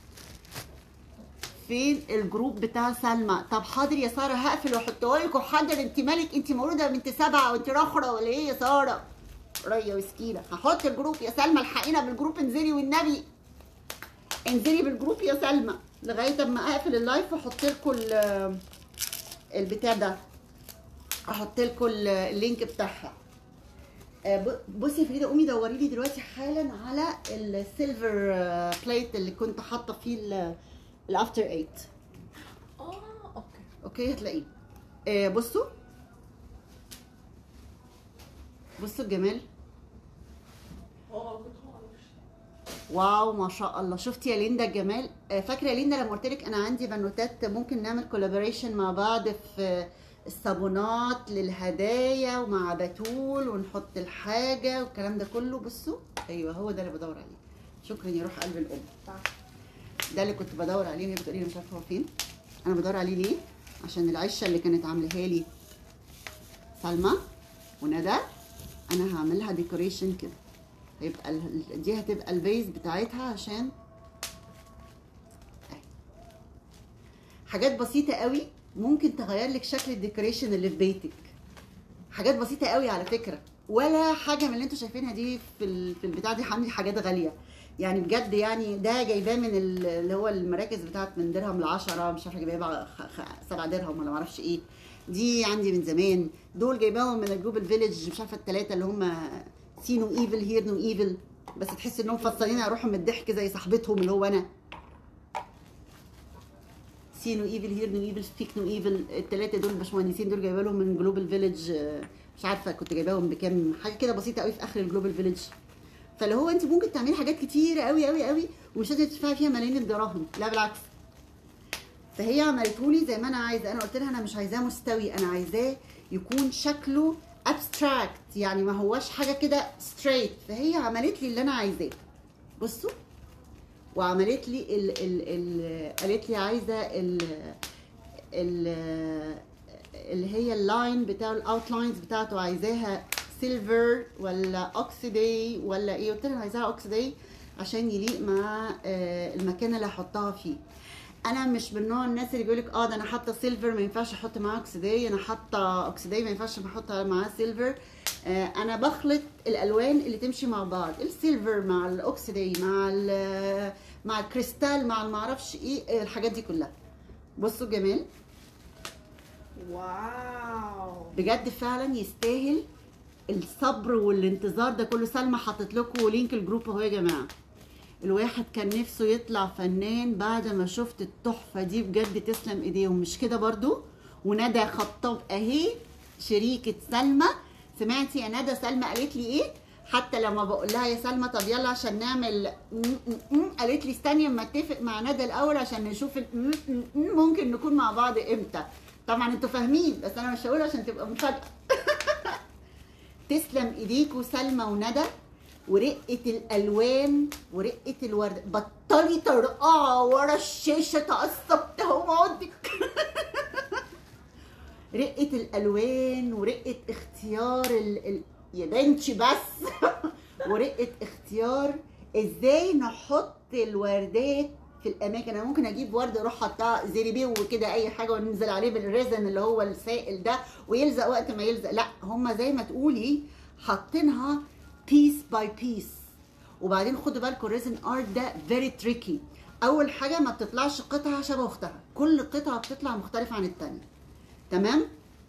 فين الجروب بتاع سلمى؟ طب حاضر يا ساره هقفل واحطه لكم. حاضر انت مالك، انت مولوده بنت سبعه وانت رخره ولا ايه يا ساره؟ ريا وسكينه. هحط الجروب يا سلمى، الحقينا بالجروب، انزلي والنبي انزلي بالجروب يا سلمى لغايه اما اقفل اللايف واحط لكم البتاع ده، احط لكم اللينك بتاعها. بصي يا فريده قومي دوري لي دلوقتي حالا على السيلفر بليت اللي كنت حاطه فيه الافتر ايت. اه اوكي اوكي هتلاقيه. آه بصوا بصوا الجمال. اه واو ما شاء الله. شفتي يا ليندا الجمال؟ آه فاكره يا ليندا لما قلت لك انا عندي بنوتات ممكن نعمل كولابوريشن مع بعض في الصابونات للهدايا ومع بتول ونحط الحاجه والكلام ده كله. بصوا ايوه هو ده اللي بدور عليه. شكرا يا روح قلب الام. ده اللي كنت بدور عليه وهي بتقولي لي مش عارفه هو فين. انا بدور عليه ليه؟ عشان العشه اللي كانت عاملاها لي سلمى وندى انا هعملها ديكوريشن كده، هيبقى دي هتبقى البيز بتاعتها عشان حاجات بسيطه قوي ممكن تغير لك شكل الديكوريشن اللي في بيتك. حاجات بسيطه قوي على فكره، ولا حاجه من اللي انتوا شايفينها دي في في البتاع دي حامل حاجات غاليه يعني بجد. يعني ده جايباه من اللي هو المراكز بتاعت من درهم لعشرة، مش عارفه جايباه سبعة درهم ولا معرفش ايه. دي عندي من زمان. دول جايباهم من الجروب الفيليج مش عارفه الثلاثه اللي هم سي نو ايفل هير نو ايفل، بس تحس انهم فصلين اروحهم من الضحك زي صاحبتهم اللي هو انا. سي نو ايفل هير نو ايفل سبيك نو ايفل. الثلاثه دول باشمهندسين دول جايبه لهم من جلوبال فيليج، مش عارفه كنت جايباهم بكام، حاجه كده بسيطه قوي في اخر الجلوبال فيليج. فاللي هو انت ممكن تعملي حاجات كتيره قوي قوي قوي ومش لازم تدفعي فيها ملايين الدراهم، لا بالعكس. فهي عملتهولي زي ما انا عايزه. انا قلت لها انا مش عايزاه مستوي، انا عايزاه يكون شكله ابستراكت يعني ما هواش حاجه كده ستريت. فهي عملت لي اللي انا عايزاه. بصوا وعملت لي ال ال ال قالت لي عايزه ال ال اللي هي اللاين بتاع الاوتلاينز بتاعته عايزاها سيلفر ولا اوكسيدي ولا ايه. قلت لها عايزاها اوكسيدي عشان يليق مع المكان اللي هحطها فيه. انا مش من نوع الناس اللي بيقولك اه ده انا حاطه سيلفر ما ينفعش احط معاه اوكسيداي، انا حاطه اوكسيداي ما ينفعش احط معاه سيلفر. آه انا بخلط الالوان اللي تمشي مع بعض، السيلفر مع الاوكسيداي مع مع الكريستال مع المعرفش ايه الحاجات دي كلها. بصوا الجمال، واو بجد فعلا يستاهل الصبر والانتظار ده كله. سلمى حطت لكم لينك الجروب اهو يا جماعه. الواحد كان نفسه يطلع فنان بعد ما شفت التحفه دي، بجد تسلم ايديهم. مش كده برضو؟ وندى خطاب اهي شريكه سلمى. سمعتي يا ندى سلمى قالت لي ايه؟ حتى لما بقول لها يا سلمى طب يلا عشان نعمل قالت لي استني اما اتفق مع ندى الاول عشان نشوف ممكن نكون مع بعض امتى. طبعا انتوا فاهمين بس انا مش هقول عشان تبقى مفاجاه. تسلم ايديكوا سلمى وندى، ورقه الالوان ورقه الورد. بطلي ترقعه ورا الشاشه تعصبت اهو موتك. رقه الالوان ورقه اختيار ال... ال... يا بنتي بس. ورقه اختيار ازاي نحط الوردات في الاماكن. انا ممكن اجيب ورد اروح حطها زيريبيه وكده اي حاجه وننزل عليه بالريزن اللي هو السائل ده ويلزق وقت ما يلزق. لا هما زي ما تقولي حاطينها بيس باي بيس. وبعدين خدوا بالكم الريزن ارت ده فيري تريكي. اول حاجه ما بتطلعش قطعه شبه اختها، كل قطعه بتطلع مختلفه عن الثانيه. تمام؟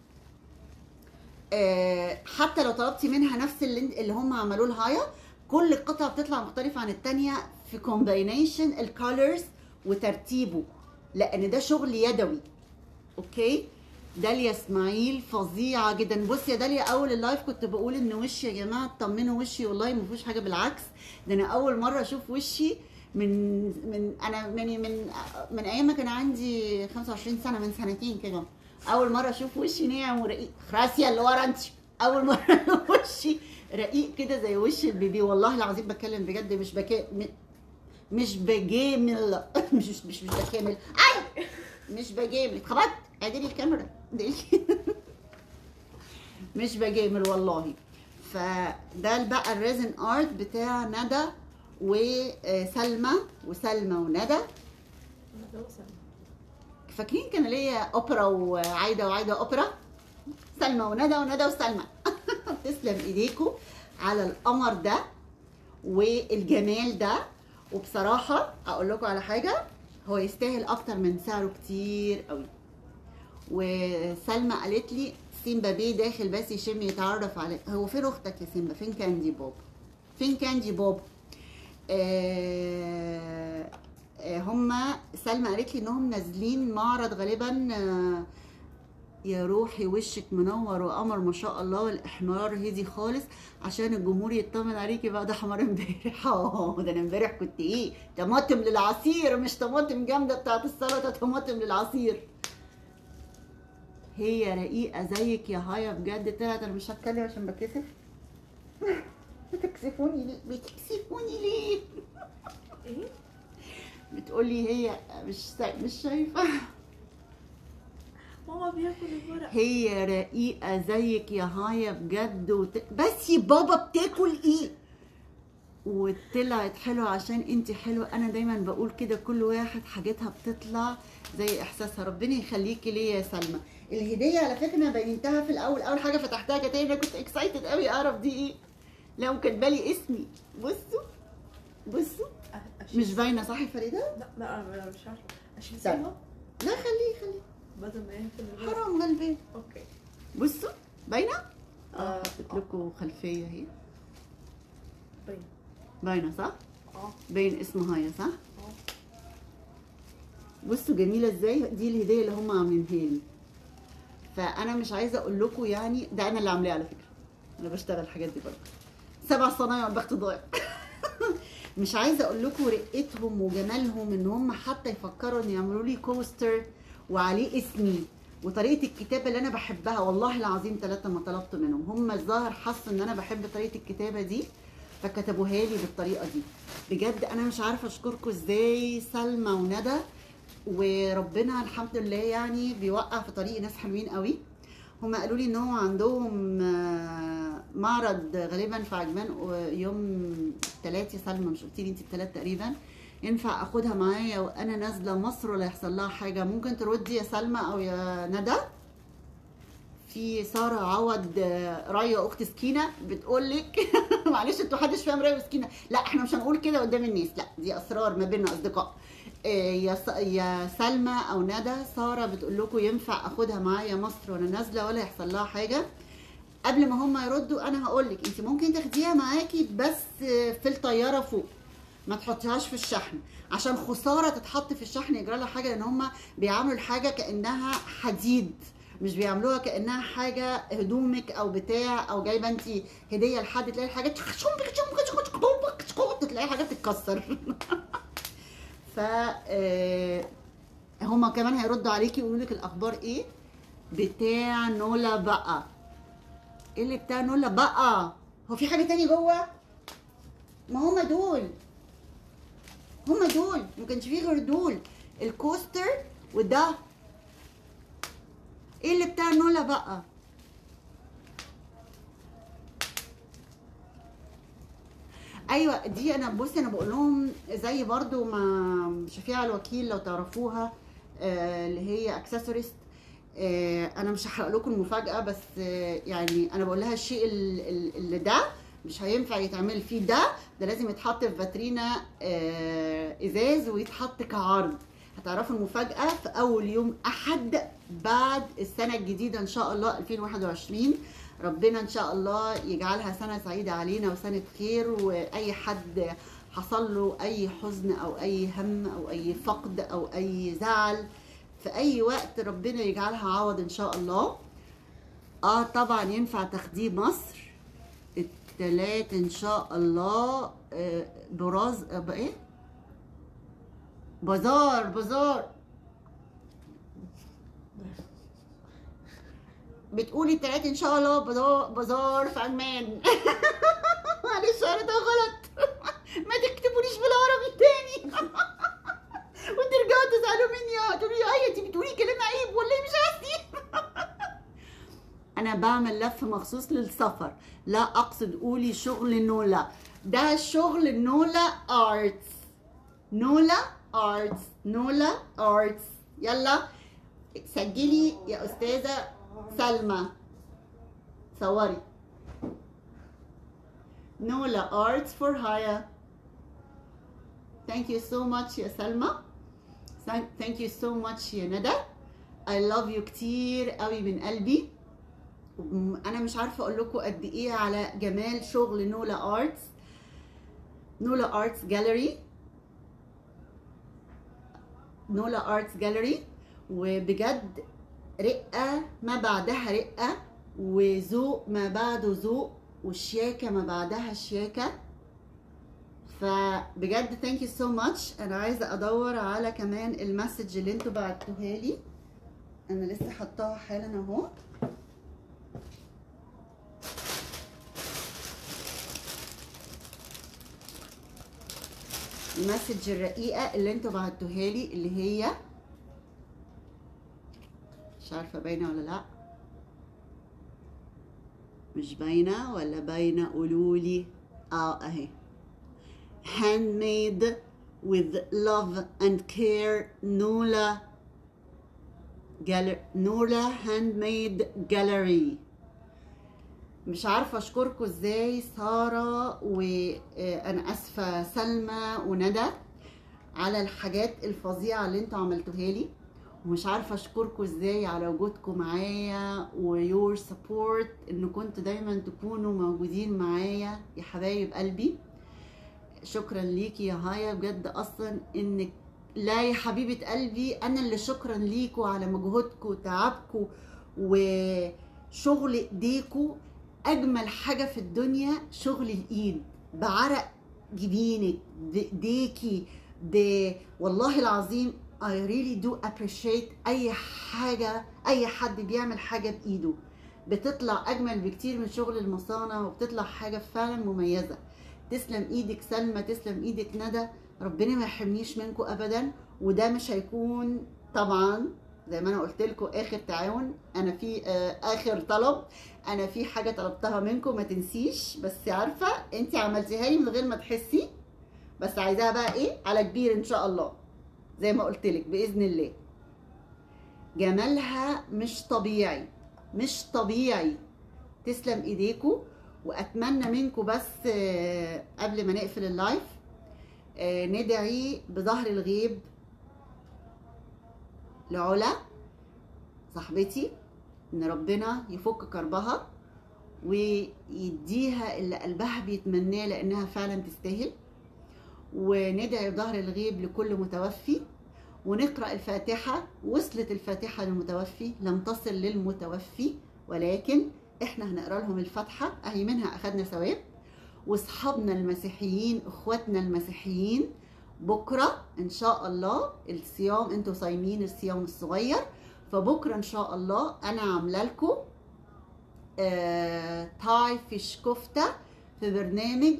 آه حتى لو طلبتي منها نفس اللي, اللي هم عملوه الهايا، كل قطعه بتطلع مختلفه عن الثانيه في كومباينيشن الكالرز وترتيبه، لان ده شغل يدوي. اوكي؟ داليا اسماعيل فظيعه جدا. بصي يا داليا اول اللايف كنت بقول ان وشي يا جماعه اطمنوا وشي والله ما فيهوش حاجه، بالعكس ده انا اول مره اشوف وشي من من انا من من من ايام ما كان عندي خمسة وعشرين سنه، من سنتين كده اول مره اشوف وشي ناعم ورقيق. راسيا اللي ورا انت اول مره وشي رقيق كده زي وش البيبي. والله العظيم بتكلم بجد مش بكا مش بجامل مش مش مش بكامل اي مش بجامل. اتخبطت ادي الكاميرا دي. مش بجامل والله. فده بقى الريزن ارت بتاع ندى وسلمى وسلمى وندى. فاكرين كان ليا اوبرا وعايده وعايده اوبرا؟ سلمى وندى وندى وسلمى. تسلم ايديكم على القمر ده والجمال ده. وبصراحه اقول لكم على حاجه، هو يستاهل اكتر من سعره كتير قوي. وسلمى قالت لي سيمبا بيه داخل بس يشم يتعرف عليه. هو فين اختك يا سيمبا؟ فين كاندي بوب؟ فين كاندي بوب؟ آه آه هما سلمى قالت لي انهم نازلين معرض غالبا. آه يا روحي وشك منور وقمر ما شاء الله، والاحمرار هدي خالص عشان الجمهور يطمن عليكي بقى. ده حمار امبارح. اه ده انا امبارح كنت ايه؟ طماطم للعصير، مش طماطم جامده بتاعت السلطه، طماطم للعصير. هي رقيقه زيك يا هايا بجد. طلعت انا مش هتكلم عشان بتكسف. بتكسفوني ليه؟ بتكسفوني ليه؟ ايه؟ بتقولي هي مش مش شايفه. ماما بياكل الورق. هي رقيقه زيك يا هايا بجد. وت... بس يا بابا بتاكل ايه؟ وطلعت حلوه عشان انت حلوه. انا دايما بقول كده كل واحد حاجتها بتطلع زي احساسها. ربنا يخليكي ليا يا سلمى. الهديه على فكره انا بينتها في الاول، اول حاجه فتحتها كانت انا كنت اكسايتد قوي اعرف دي ايه. لو كاتبه لي اسمي. بصوا بصوا مش باينه صح يا فريده؟ لا لا انا مش عارفه اشيل لا. سيبها. لا خليه خليه بدل ما ياكل الورق. حرام غلبان. اوكي بصوا باينه؟ اه حطيت لكم خلفيه اهي. باين. باينه صح؟ اه باين اسم هايا صح؟ اه بصوا جميله ازاي. دي الهديه اللي هم عاملينها لي. فانا مش عايزه اقول لكم يعني ده انا اللي عاملاه على فكره. انا بشتغل الحاجات دي برضه. سبع صنايع والبخت ضايع. مش عايزه اقول لكم رقتهم وجمالهم ان هم حتى يفكروا ان يعملوا لي كوستر وعليه اسمي وطريقه الكتابه اللي انا بحبها. والله العظيم ثلاثه ما طلبت منهم، هم الظاهر حسوا ان انا بحب طريقه الكتابه دي فكتبوها لي بالطريقه دي. بجد انا مش عارفه اشكركم ازاي سلمى وندى. وربنا الحمد لله يعني بيوقع في طريق ناس حلوين قوي. هم قالوا لي ان هو عندهم معرض غالبا في عجمان يوم الثلاث. يا سلمى مش قلتي لي انت الثلاث تقريبا؟ ينفع اخدها معايا وانا نازله مصر ولا يحصل لها حاجه؟ ممكن تردي يا سلمى او يا ندى. في ساره عوض آه، رايه اخت سكينه بتقول لك معلش انتوا محدش فاهم رايه وسكينه، لا احنا مش هنقول كده قدام الناس، لا دي اسرار ما بيننا اصدقاء. آه، يا س- يا سلمى او ندى، ساره بتقول لكم ينفع اخدها معايا مصر وانا نازله ولا يحصل لها حاجه؟ قبل ما هم يردوا انا هقول لك انت ممكن تاخديها معاكي بس في الطياره فوق، ما تحطيهاش في الشحن عشان خساره تتحط في الشحن يجرى لها حاجه، لان هم بيعاملوا الحاجه كانها حديد، مش بيعملوها كانها حاجه هدومك او بتاع او جايبه انت هديه لحد تلاقي الحاجات تلاقي حاجات تتكسر. ف آه، هما كمان هيردوا عليكي ويقولوا لك الاخبار ايه بتاع نولا بقى. ايه اللي بتاع نولا بقى؟ هو في حاجه تاني جوه؟ ما هما دول، هما دول، ما كانش فيه غير دول، الكوستر وده. ايه اللي بتاع نولا بقى؟ ايوه دي انا بصي انا بقول لهم زي برضو ما شفيعة الوكيل لو تعرفوها، آه اللي هي اكسسوريست، آه انا مش هحرق لكم المفاجاه، بس آه يعني انا بقول لها الشيء ال- ال- اللي ده مش هينفع يتعمل فيه ده، ده لازم يتحط في فاترينا آه ازاز ويتحط كعرض. هتعرفوا المفاجاه في اول يوم احد بعد السنه الجديده ان شاء الله ألفين وواحد وعشرين. ربنا ان شاء الله يجعلها سنه سعيده علينا وسنه خير، واي حد حصل له اي حزن او اي هم او اي فقد او اي زعل في اي وقت ربنا يجعلها عوض ان شاء الله. اه طبعا ينفع تاخديه مصر التلات ان شاء الله. آه براز آه بايه بازار بازار بتقولي التلات ان شاء الله بازار بازار في عمان. معلش انا ده غلط. ما تكتبوليش بالعربي تاني وترجعوا تزعلوا مني تقولوا لي ايه انت بتقولي كلام عيب ولا مش قصدي. انا بعمل لف مخصوص للسفر، لا اقصد قولي شغل نولا، ده شغل نولا ارتس، نولا ارتس، نولا ارتس. يلا سجلي يا استاذه سلمى، صوري نولا ارتس فور هايا. ثانك يو سو ماتش يا سلمى، ثانك يو سو ماتش يا ندى، I love you كتير قوي من قلبي. انا مش عارفه اقول لكم قد ايه على جمال شغل نولا ارتس، نولا ارتس جاليري، نولا ارتس جاليري، وبجد رقه ما بعدها رقه، وذوق ما بعده ذوق، والشياكه ما بعدها شياكه. فبجد ثانك يو سو ماتش. انا عايزه ادور على كمان المسج اللي انتوا بعتوها لي، انا لسه حطاها حالا اهو. المسج الرقيقه اللي انتوا بعتوها لي اللي هي مش عارفه باينه ولا لا، مش باينه ولا باينه قولولي. اه اهي، handmade with love and care نولا جاليري، نولا handmade gallery. مش عارفه اشكركم ازاي ساره وانا اسفه سلمى وندى على الحاجات الفظيعه اللي انتوا عملتوها لي، ومش عارفه اشكركم ازاي على وجودكم معايا ويور سبورت، ان كنتوا دايما تكونوا موجودين معايا يا حبايب قلبي. شكرا ليكي يا هايا بجد، اصلا انك لا يا حبيبه قلبي، انا اللي شكرا ليكوا على مجهودكم وتعبكم وشغل ايديكوا. اجمل حاجه في الدنيا شغل الايد، بعرق جبينك بايديكي، ب والله العظيم I really do appreciate اي حاجه، اي حد بيعمل حاجه بايده بتطلع اجمل بكتير من شغل المصانع، وبتطلع حاجه فعلا مميزه. تسلم ايدك سلمى، تسلم ايدك ندى، ربنا ما يحرمنيش منكم ابدا. وده مش هيكون طبعا زي ما انا قلت لكم اخر تعاون، انا في آه اخر طلب، انا في حاجه طلبتها منكم ما تنسيش، بس عارفه انت عملتيها لي من غير ما تحسي، بس عايزاها بقى ايه على كبير ان شاء الله زي ما قلت لك باذن الله. جمالها مش طبيعي مش طبيعي. تسلم ايديكم. واتمنى منكم بس قبل ما نقفل اللايف ندعي بظهر الغيب لعلا صاحبتي ان ربنا يفك كربها ويديها اللي قلبها بيتمناه لانها فعلا تستاهل. وندعي بظهر الغيب لكل متوفي ونقرأ الفاتحة. وصلت الفاتحة للمتوفي لم تصل للمتوفي ولكن احنا هنقرأ لهم الفاتحة اهي منها اخدنا ثواب. واصحابنا المسيحيين اخواتنا المسيحيين بكرة ان شاء الله الصيام انتوا صايمين الصيام الصغير فبكرة ان شاء الله انا عاملة لكم آه تاي فيش كفتة في برنامج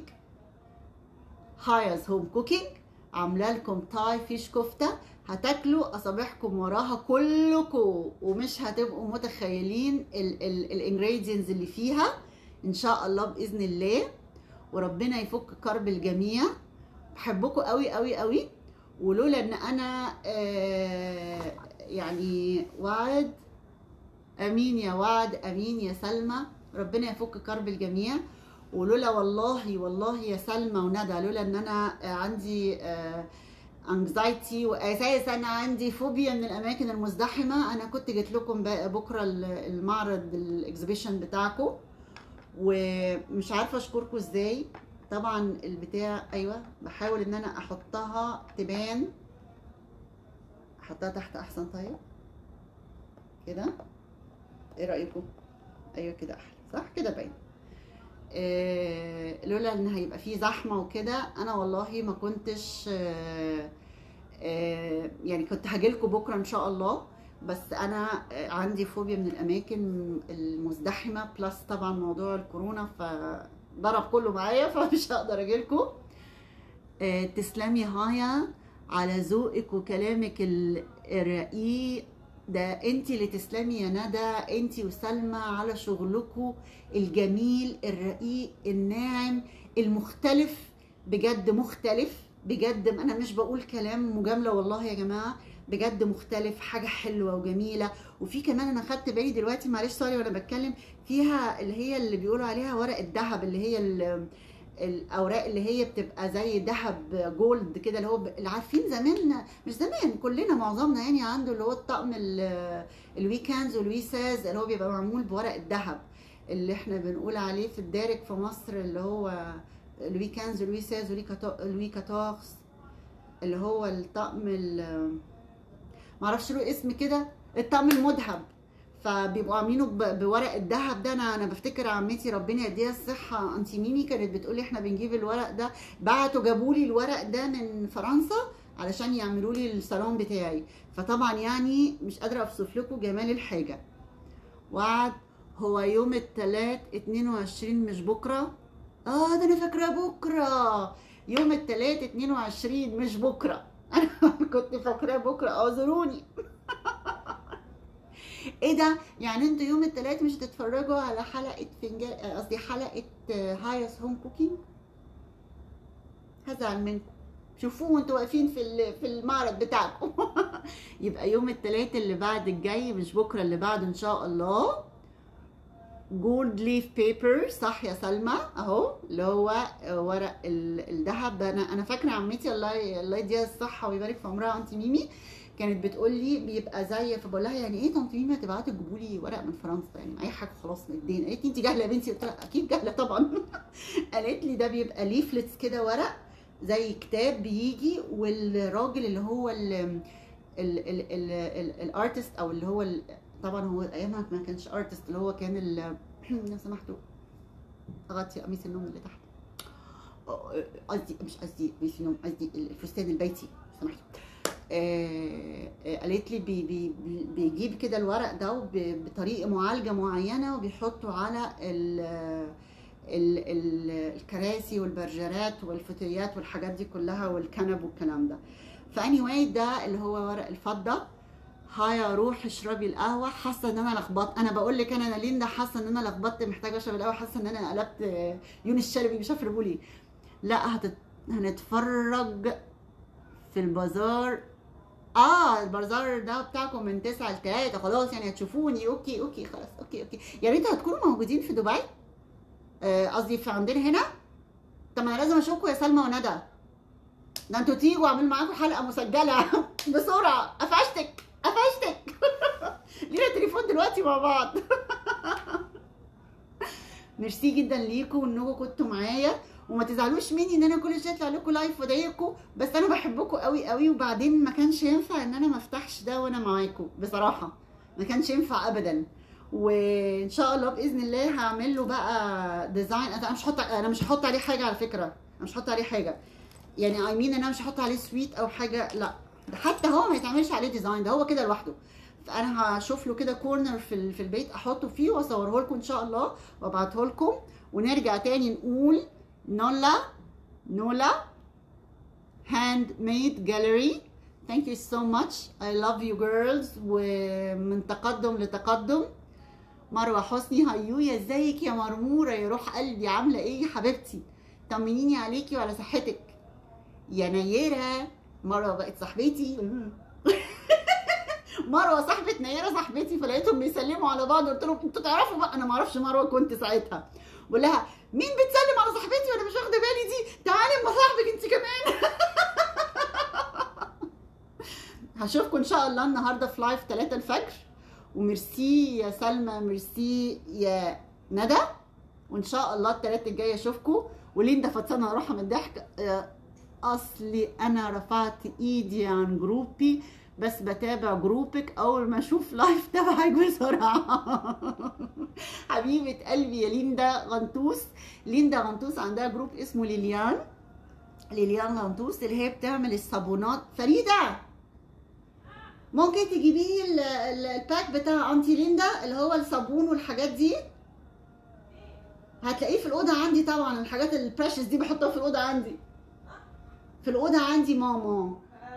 هايز هوم كوكينج. عامله لكم تاي فيش كفته هتاكلوا اصابعكم وراها كلكم ومش هتبقوا متخيلين الانجريدينتس اللي فيها ان شاء الله باذن الله. وربنا يفك كرب الجميع. بحبكم قوي قوي قوي. ولولا ان انا آه يعني وعد امين يا وعد امين يا سلمى ربنا يفك كرب الجميع. ولولا والله والله يا سلمى وندى لولا ان انا عندي انكزايتي واساسا انا عندي فوبيا من الاماكن المزدحمه انا كنت جيت لكم بكره المعرض الاكزيبيشن بتاعكم. ومش عارفه اشكركم ازاي. طبعا البتاع ايوه بحاول ان انا احطها تبان. احطها تحت احسن. طيب كده ايه رايكم؟ ايوه كده احلى صح كده باين. آه لولا ان هيبقى فيه زحمه وكده انا والله ما كنتش آه آه يعني كنت هجيلكوا بكره ان شاء الله. بس انا عندي فوبيا من الاماكن المزدحمه بلس طبعا موضوع الكورونا فضرب كله معايا فمش هقدر اجيلكوا. آه تسلمي هايا على ذوقك وكلامك الرقيق ده. انتي اللي تسلمي يا ندى انتي وسلمى على شغلكم الجميل الرقيق الناعم المختلف بجد. مختلف بجد. انا مش بقول كلام مجامله والله يا جماعه بجد مختلف حاجه حلوه وجميله. وفي كمان انا خدت بالي دلوقتي معلش سوري وانا بتكلم فيها اللي هي اللي بيقولوا عليها ورق الذهب اللي هي الاوراق اللي هي بتبقى زي ذهب جولد كده اللي هو اللي عارفين زمان مش زمان كلنا معظمنا يعني عنده اللي هو الطقم الويكاندز والويساز اللي هو بيبقى معمول بورق الذهب اللي احنا بنقول عليه في الدارج في مصر اللي هو الويكاندز والويساز والويكاتورس اللي هو الطقم معرفش له اسم كده الطقم المذهب فبيبقوا عاملينه بورق الذهب ده. انا انا بفتكر عمتي ربنا يديها الصحه انتي ميمي كانت بتقولي احنا بنجيب الورق ده. بعتوا جابوا لي الورق ده من فرنسا علشان يعملوا لي الصالون بتاعي. فطبعا يعني مش قادره اوصف لكم جمال الحاجه. وعد هو يوم الثلاث اتنين وعشرين مش بكره. اه ده انا فاكره بكره يوم الثلاث اتنين وعشرين مش بكره. انا كنت فاكراه بكره اعذروني. ايه ده يعني انتوا يوم الثلاث مش هتتفرجوا على حلقه فنجان قصدي حلقه هايس هوم كوكينج؟ هزعل منكم. شوفوه وانتوا واقفين في في المعرض بتاعكم. يبقى يوم الثلاث اللي بعد الجاي مش بكره اللي بعده ان شاء الله جولد ليف بيبر صح يا سلمى اهو اللي هو ورق الذهب. انا انا فاكره عمتي الله الله يديها الصحه ويبارك في عمرها انتي ميمي كانت بتقول لي بيبقى زي فبقول لها يعني ايه طنط ميمي هتبعتي تجيبوا لي ورق من فرنسا يعني اي حاجه خلاص مدين. قالت لي انت جاهله يا بنتي؟ قلت لها اكيد جاهله طبعا. قالت لي ده بيبقى ليفلتس كده ورق زي كتاب بيجي والراجل اللي هو الارتست او اللي هو طبعا هو ايامها ما كانش ارتست اللي هو كان لو سمحتوا اغطي قميص النوم اللي تحت قصدي مش قصدي قميص النوم قصدي الفستان البيتي لو سمحتوا. آه آه قالت لي بي بي بيجيب كده الورق ده بطريقه معالجه معينه وبيحطه على ال ال ال الكراسي والبرجرات والفتيات والحاجات دي كلها والكنب والكلام ده. فاني واي ده اللي هو ورق الفضه. هاي روح اشربي القهوه. حاسه ان انا لخبطت. انا بقول لك انا ليندا حاسه ان انا لخبطت محتاجه اشرب القهوه. حاسه ان انا قلبت يونس شلبي مش عارفه ليه. لا هتت هنتفرج في البازار. اه البازار ده بتاعكم من تسعة ل تلاتة، خلاص يعني هتشوفوني. اوكي اوكي خلاص اوكي اوكي. يا ريت هتكونوا موجودين في دبي، قصدي آه في عندنا هنا. طب ما انا لازم اشوفكم يا سلمى وندى، ده انتوا تيجوا اعمل معاكم حلقه مسجله بسرعه. قفشتك قفشتك لينا تليفون دلوقتي مع بعض. ميرسي جدا ليكم وانكم كنتوا معايا، وما تزعلوش مني ان انا كل شويه اطلع لكم لايف وضايقكم، بس انا بحبكم قوي قوي، وبعدين ما كانش ينفع ان انا ما افتحش ده وانا معاكم بصراحه، ما كانش ينفع ابدا. وان شاء الله باذن الله هعمل له بقى ديزاين. انا مش هحط انا مش هحط عليه حاجه على فكره، انا مش هحط عليه حاجه يعني اي مين ان انا مش هحط عليه سويت او حاجه، لا ده حتى هو ما يتعملش عليه ديزاين، ده هو كده لوحده. فانا هشوف له كده كورنر في في البيت احطه فيه واصوره لكم ان شاء الله وابعته لكم، ونرجع تاني نقول نولا نولا هاند ميد جاليري. ثانك يو سو ماتش، اي لاف يو جيرلز، ومن تقدم لتقدم. مروه حسني هيو، ازيك يا مرموره يا روح قلبي، عامله ايه يا حبيبتي؟ طمنيني عليكي وعلى صحتك. يا نيره، مروه بقت صاحبتي. مروه صاحبه نيره صاحبتي، فلقيتهم بيسلموا على بعض، قلت لهم انتوا تعرفوا بقى، انا ما اعرفش مروه كنت ساعتها بقول لها مين بتسلم على صاحبتي وانا مش واخده بالي دي؟ تعالي اما صاحبك انت كمان. هشوفكم ان شاء الله النهارده في لايف تلاتة الفجر، وميرسي يا سلمى، ميرسي يا ندى، وان شاء الله التلاتة الجايه اشوفكم. وليندا فطسانه هروحها من الضحك، اصلي انا رفعت ايدي عن جروبي، بس بتابع جروبك اول ما اشوف لايف تبعك بسرعه. حبيبه قلبي يا ليندا غنطوس. ليندا غنطوس عندها جروب اسمه ليليان، ليليان غنطوس اللي هي بتعمل الصابونات. فريده ممكن تجيبي لي الباك بتاع انتي ليندا اللي هو الصابون والحاجات دي؟ هتلاقيه في الاوضه عندي طبعا، الحاجات البريشس دي بحطها في الاوضه عندي، في الاوضه عندي ماما.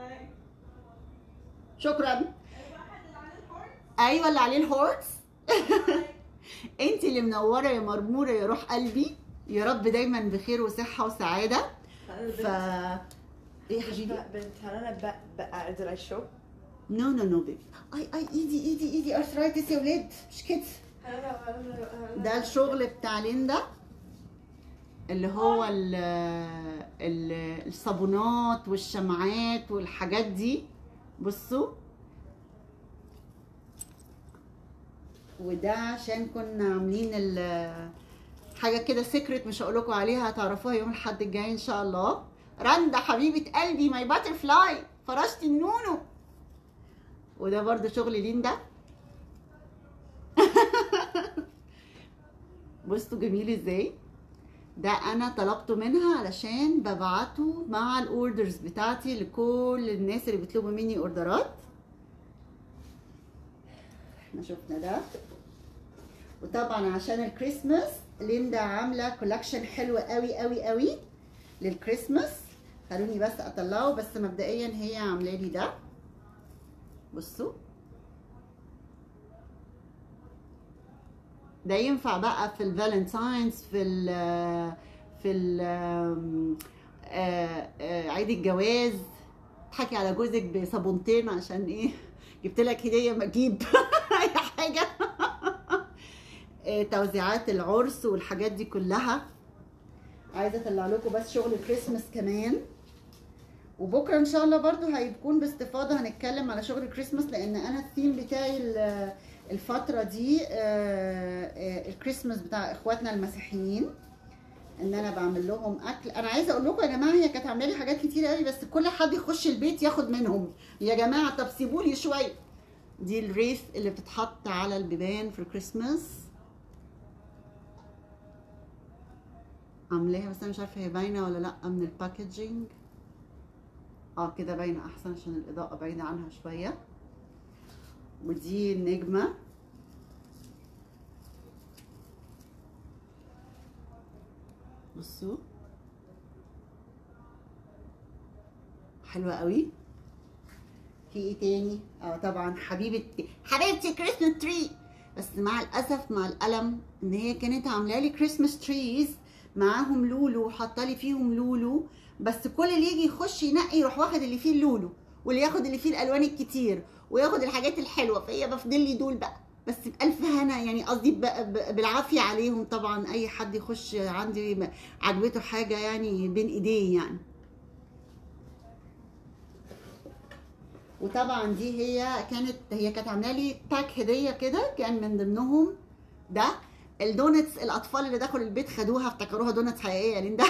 شكرا. ايوه اللي عليه الهورس. انت اللي منوره يا مرموره يا روح قلبي، يا رب دايما بخير وصحه وسعاده. ف ايه يا حبيبي؟ بنت هل انا بقى did I show؟ نو نو نو بيبي. اي اي ايدي ايدي ايدي ارثرايتس يا ولاد، مش كده. ده الشغل بتاع ليندا اللي هو ال ال الصابونات والشمعات والحاجات دي. بصوا، وده عشان كنا عاملين ال حاجه كده سيكريت مش هقول لكم عليها، هتعرفوها يوم الاحد الجاي ان شاء الله. رندا حبيبه قلبي ماي باتر فلاي، فرشتي النونو. وده برضه شغل ليندا. بصوا جميل ازاي. ده انا طلبته منها علشان ببعته مع الاوردرز بتاعتي لكل الناس اللي بيطلبوا مني اوردرات. احنا شفنا ده. وطبعا عشان الكريسماس ليندا عامله كولكشن حلو قوي قوي قوي للكريسماس. خلوني بس اطلعه، بس مبدئيا هي عامله لي ده. بصوا ده ينفع بقى في الفالنتاينز، في ال في ال عيد الجواز، تضحكي على جوزك بصابونتين عشان ايه، جبت لك هديه ما اجيب اي حاجه. توزيعات العرس والحاجات دي كلها. عايزه اطلع لكم بس شغل الكريسماس كمان، وبكره ان شاء الله برضو هيكون باستفاضه هنتكلم على شغل الكريسماس، لان انا الثيم بتاعي الفتره دي الكريسماس بتاع اخواتنا المسيحيين، ان انا بعمل لهم اكل. انا عايزه اقول لكم يا جماعه، هي كانت عامله لي حاجات كتير قوي، بس كل حد يخش البيت ياخد منهم يا جماعه. طب سيبوا لي شويه. دي الريف اللي بتتحط على البيبان في الكريسماس، عاملاها بس انا مش عارفه هي باينه ولا لا من الباكجينج. اه كده باينه احسن عشان الاضاءه باينه عنها شويه. ودي النجمه، بصوا حلوه قوي. في ايه تاني؟ اه طبعا حبيبتي حبيبتي كريسماس تري، بس مع الاسف مع الالم ان هي كانت عامله لي كريسماس تريز معاهم لولو وحاطه لي فيهم لولو، بس كل اللي يجي يخش ينقي يروح واخد اللي فيه اللولو، واللي ياخد اللي فيه الالوان الكتير وياخد الحاجات الحلوه، فهي بفضل لي دول بقى، بس بألف هنا يعني، قصدي بالعافيه عليهم طبعا. اي حد يخش عندي عجبته حاجه يعني بين ايديه يعني. وطبعا دي هي كانت هي كانت عامله لي باك هديه كده، كان من ضمنهم ده الدونتس. الاطفال اللي دخلوا البيت خدوها افتكروها دونتس حقيقيه يا ليندا.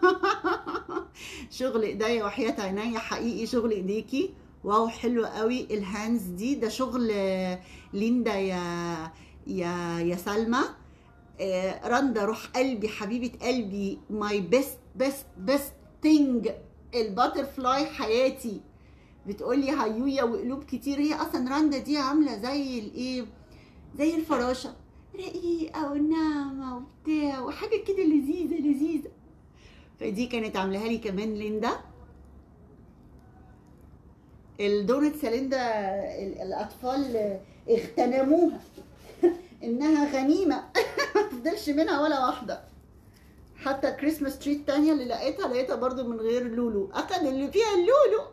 شغل ايديا وحياة عينيا، حقيقي شغل ايديكي، واو حلو قوي. الهاندز دي ده شغل ليندا يا يا يا سلمى. آه رندا روح قلبي حبيبه قلبي، ماي بيست بيست بيست ثينج، الباترفلاي حياتي. بتقولي هيويا وقلوب كتير. هي اصلا رندا دي عامله زي الايه، زي الفراشه، رقيقه وناعمه وبتاع وحاجه كده لذيذه لذيذه. فدي كانت عاملاها لي كمان ليندا. الدونتس يا ليندا الاطفال اغتنموها انها غنيمه. ما تفضلش منها ولا واحده. حتى الكريسماس تري التانيه اللي لقيتها لقيتها برضو من غير لولو، اخد اللي فيها اللولو.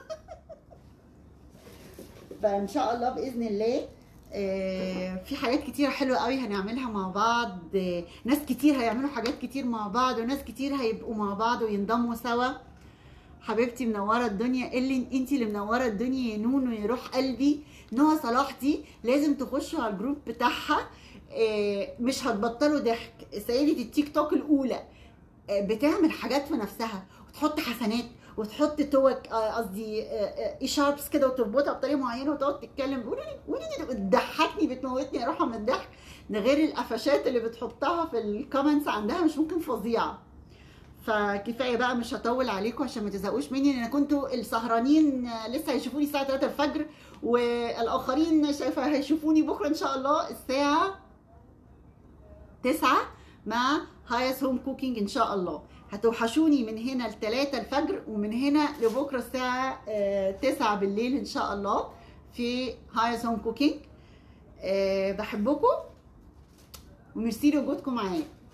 فان شاء الله باذن الله في حاجات كتيره حلوه قوي هنعملها مع بعض. ناس كتير هيعملوا حاجات كتير مع بعض، وناس كتير هيبقوا مع بعض وينضموا سوا. حبيبتي منوره الدنيا، اللي انتي اللي منوره الدنيا يا نونو يا روح قلبي. نوى صلاح دي لازم تخشوا على الجروب بتاعها، مش هتبطلوا ضحك. سيدة التيك توك الاولى بتعمل حاجات في نفسها وتحط حسنات وتحط توك، قصدي اي شاربس كده وتربطها بطريقه معينه وتقعد تتكلم. قولي لي بتضحكني بتموتني اروحها من الضحك. ده غير القفشات اللي بتحطها في الكومنتس عندها مش ممكن، فظيعه. فكفايه بقى، مش هطول عليكم عشان ما تزهقوش مني، لان كنتوا السهرانين لسه هيشوفوني الساعه تلاتة الفجر، والاخرين شايفه هيشوفوني بكره ان شاء الله الساعه تسعة مع هايس هوم كوكينج ان شاء الله. هتوحشوني من هنا ل تلاتة الفجر، ومن هنا لبكره الساعه تسعة بالليل ان شاء الله في هايس هوم كوكينج. بحبكم وميرسي لوجودكم معايا.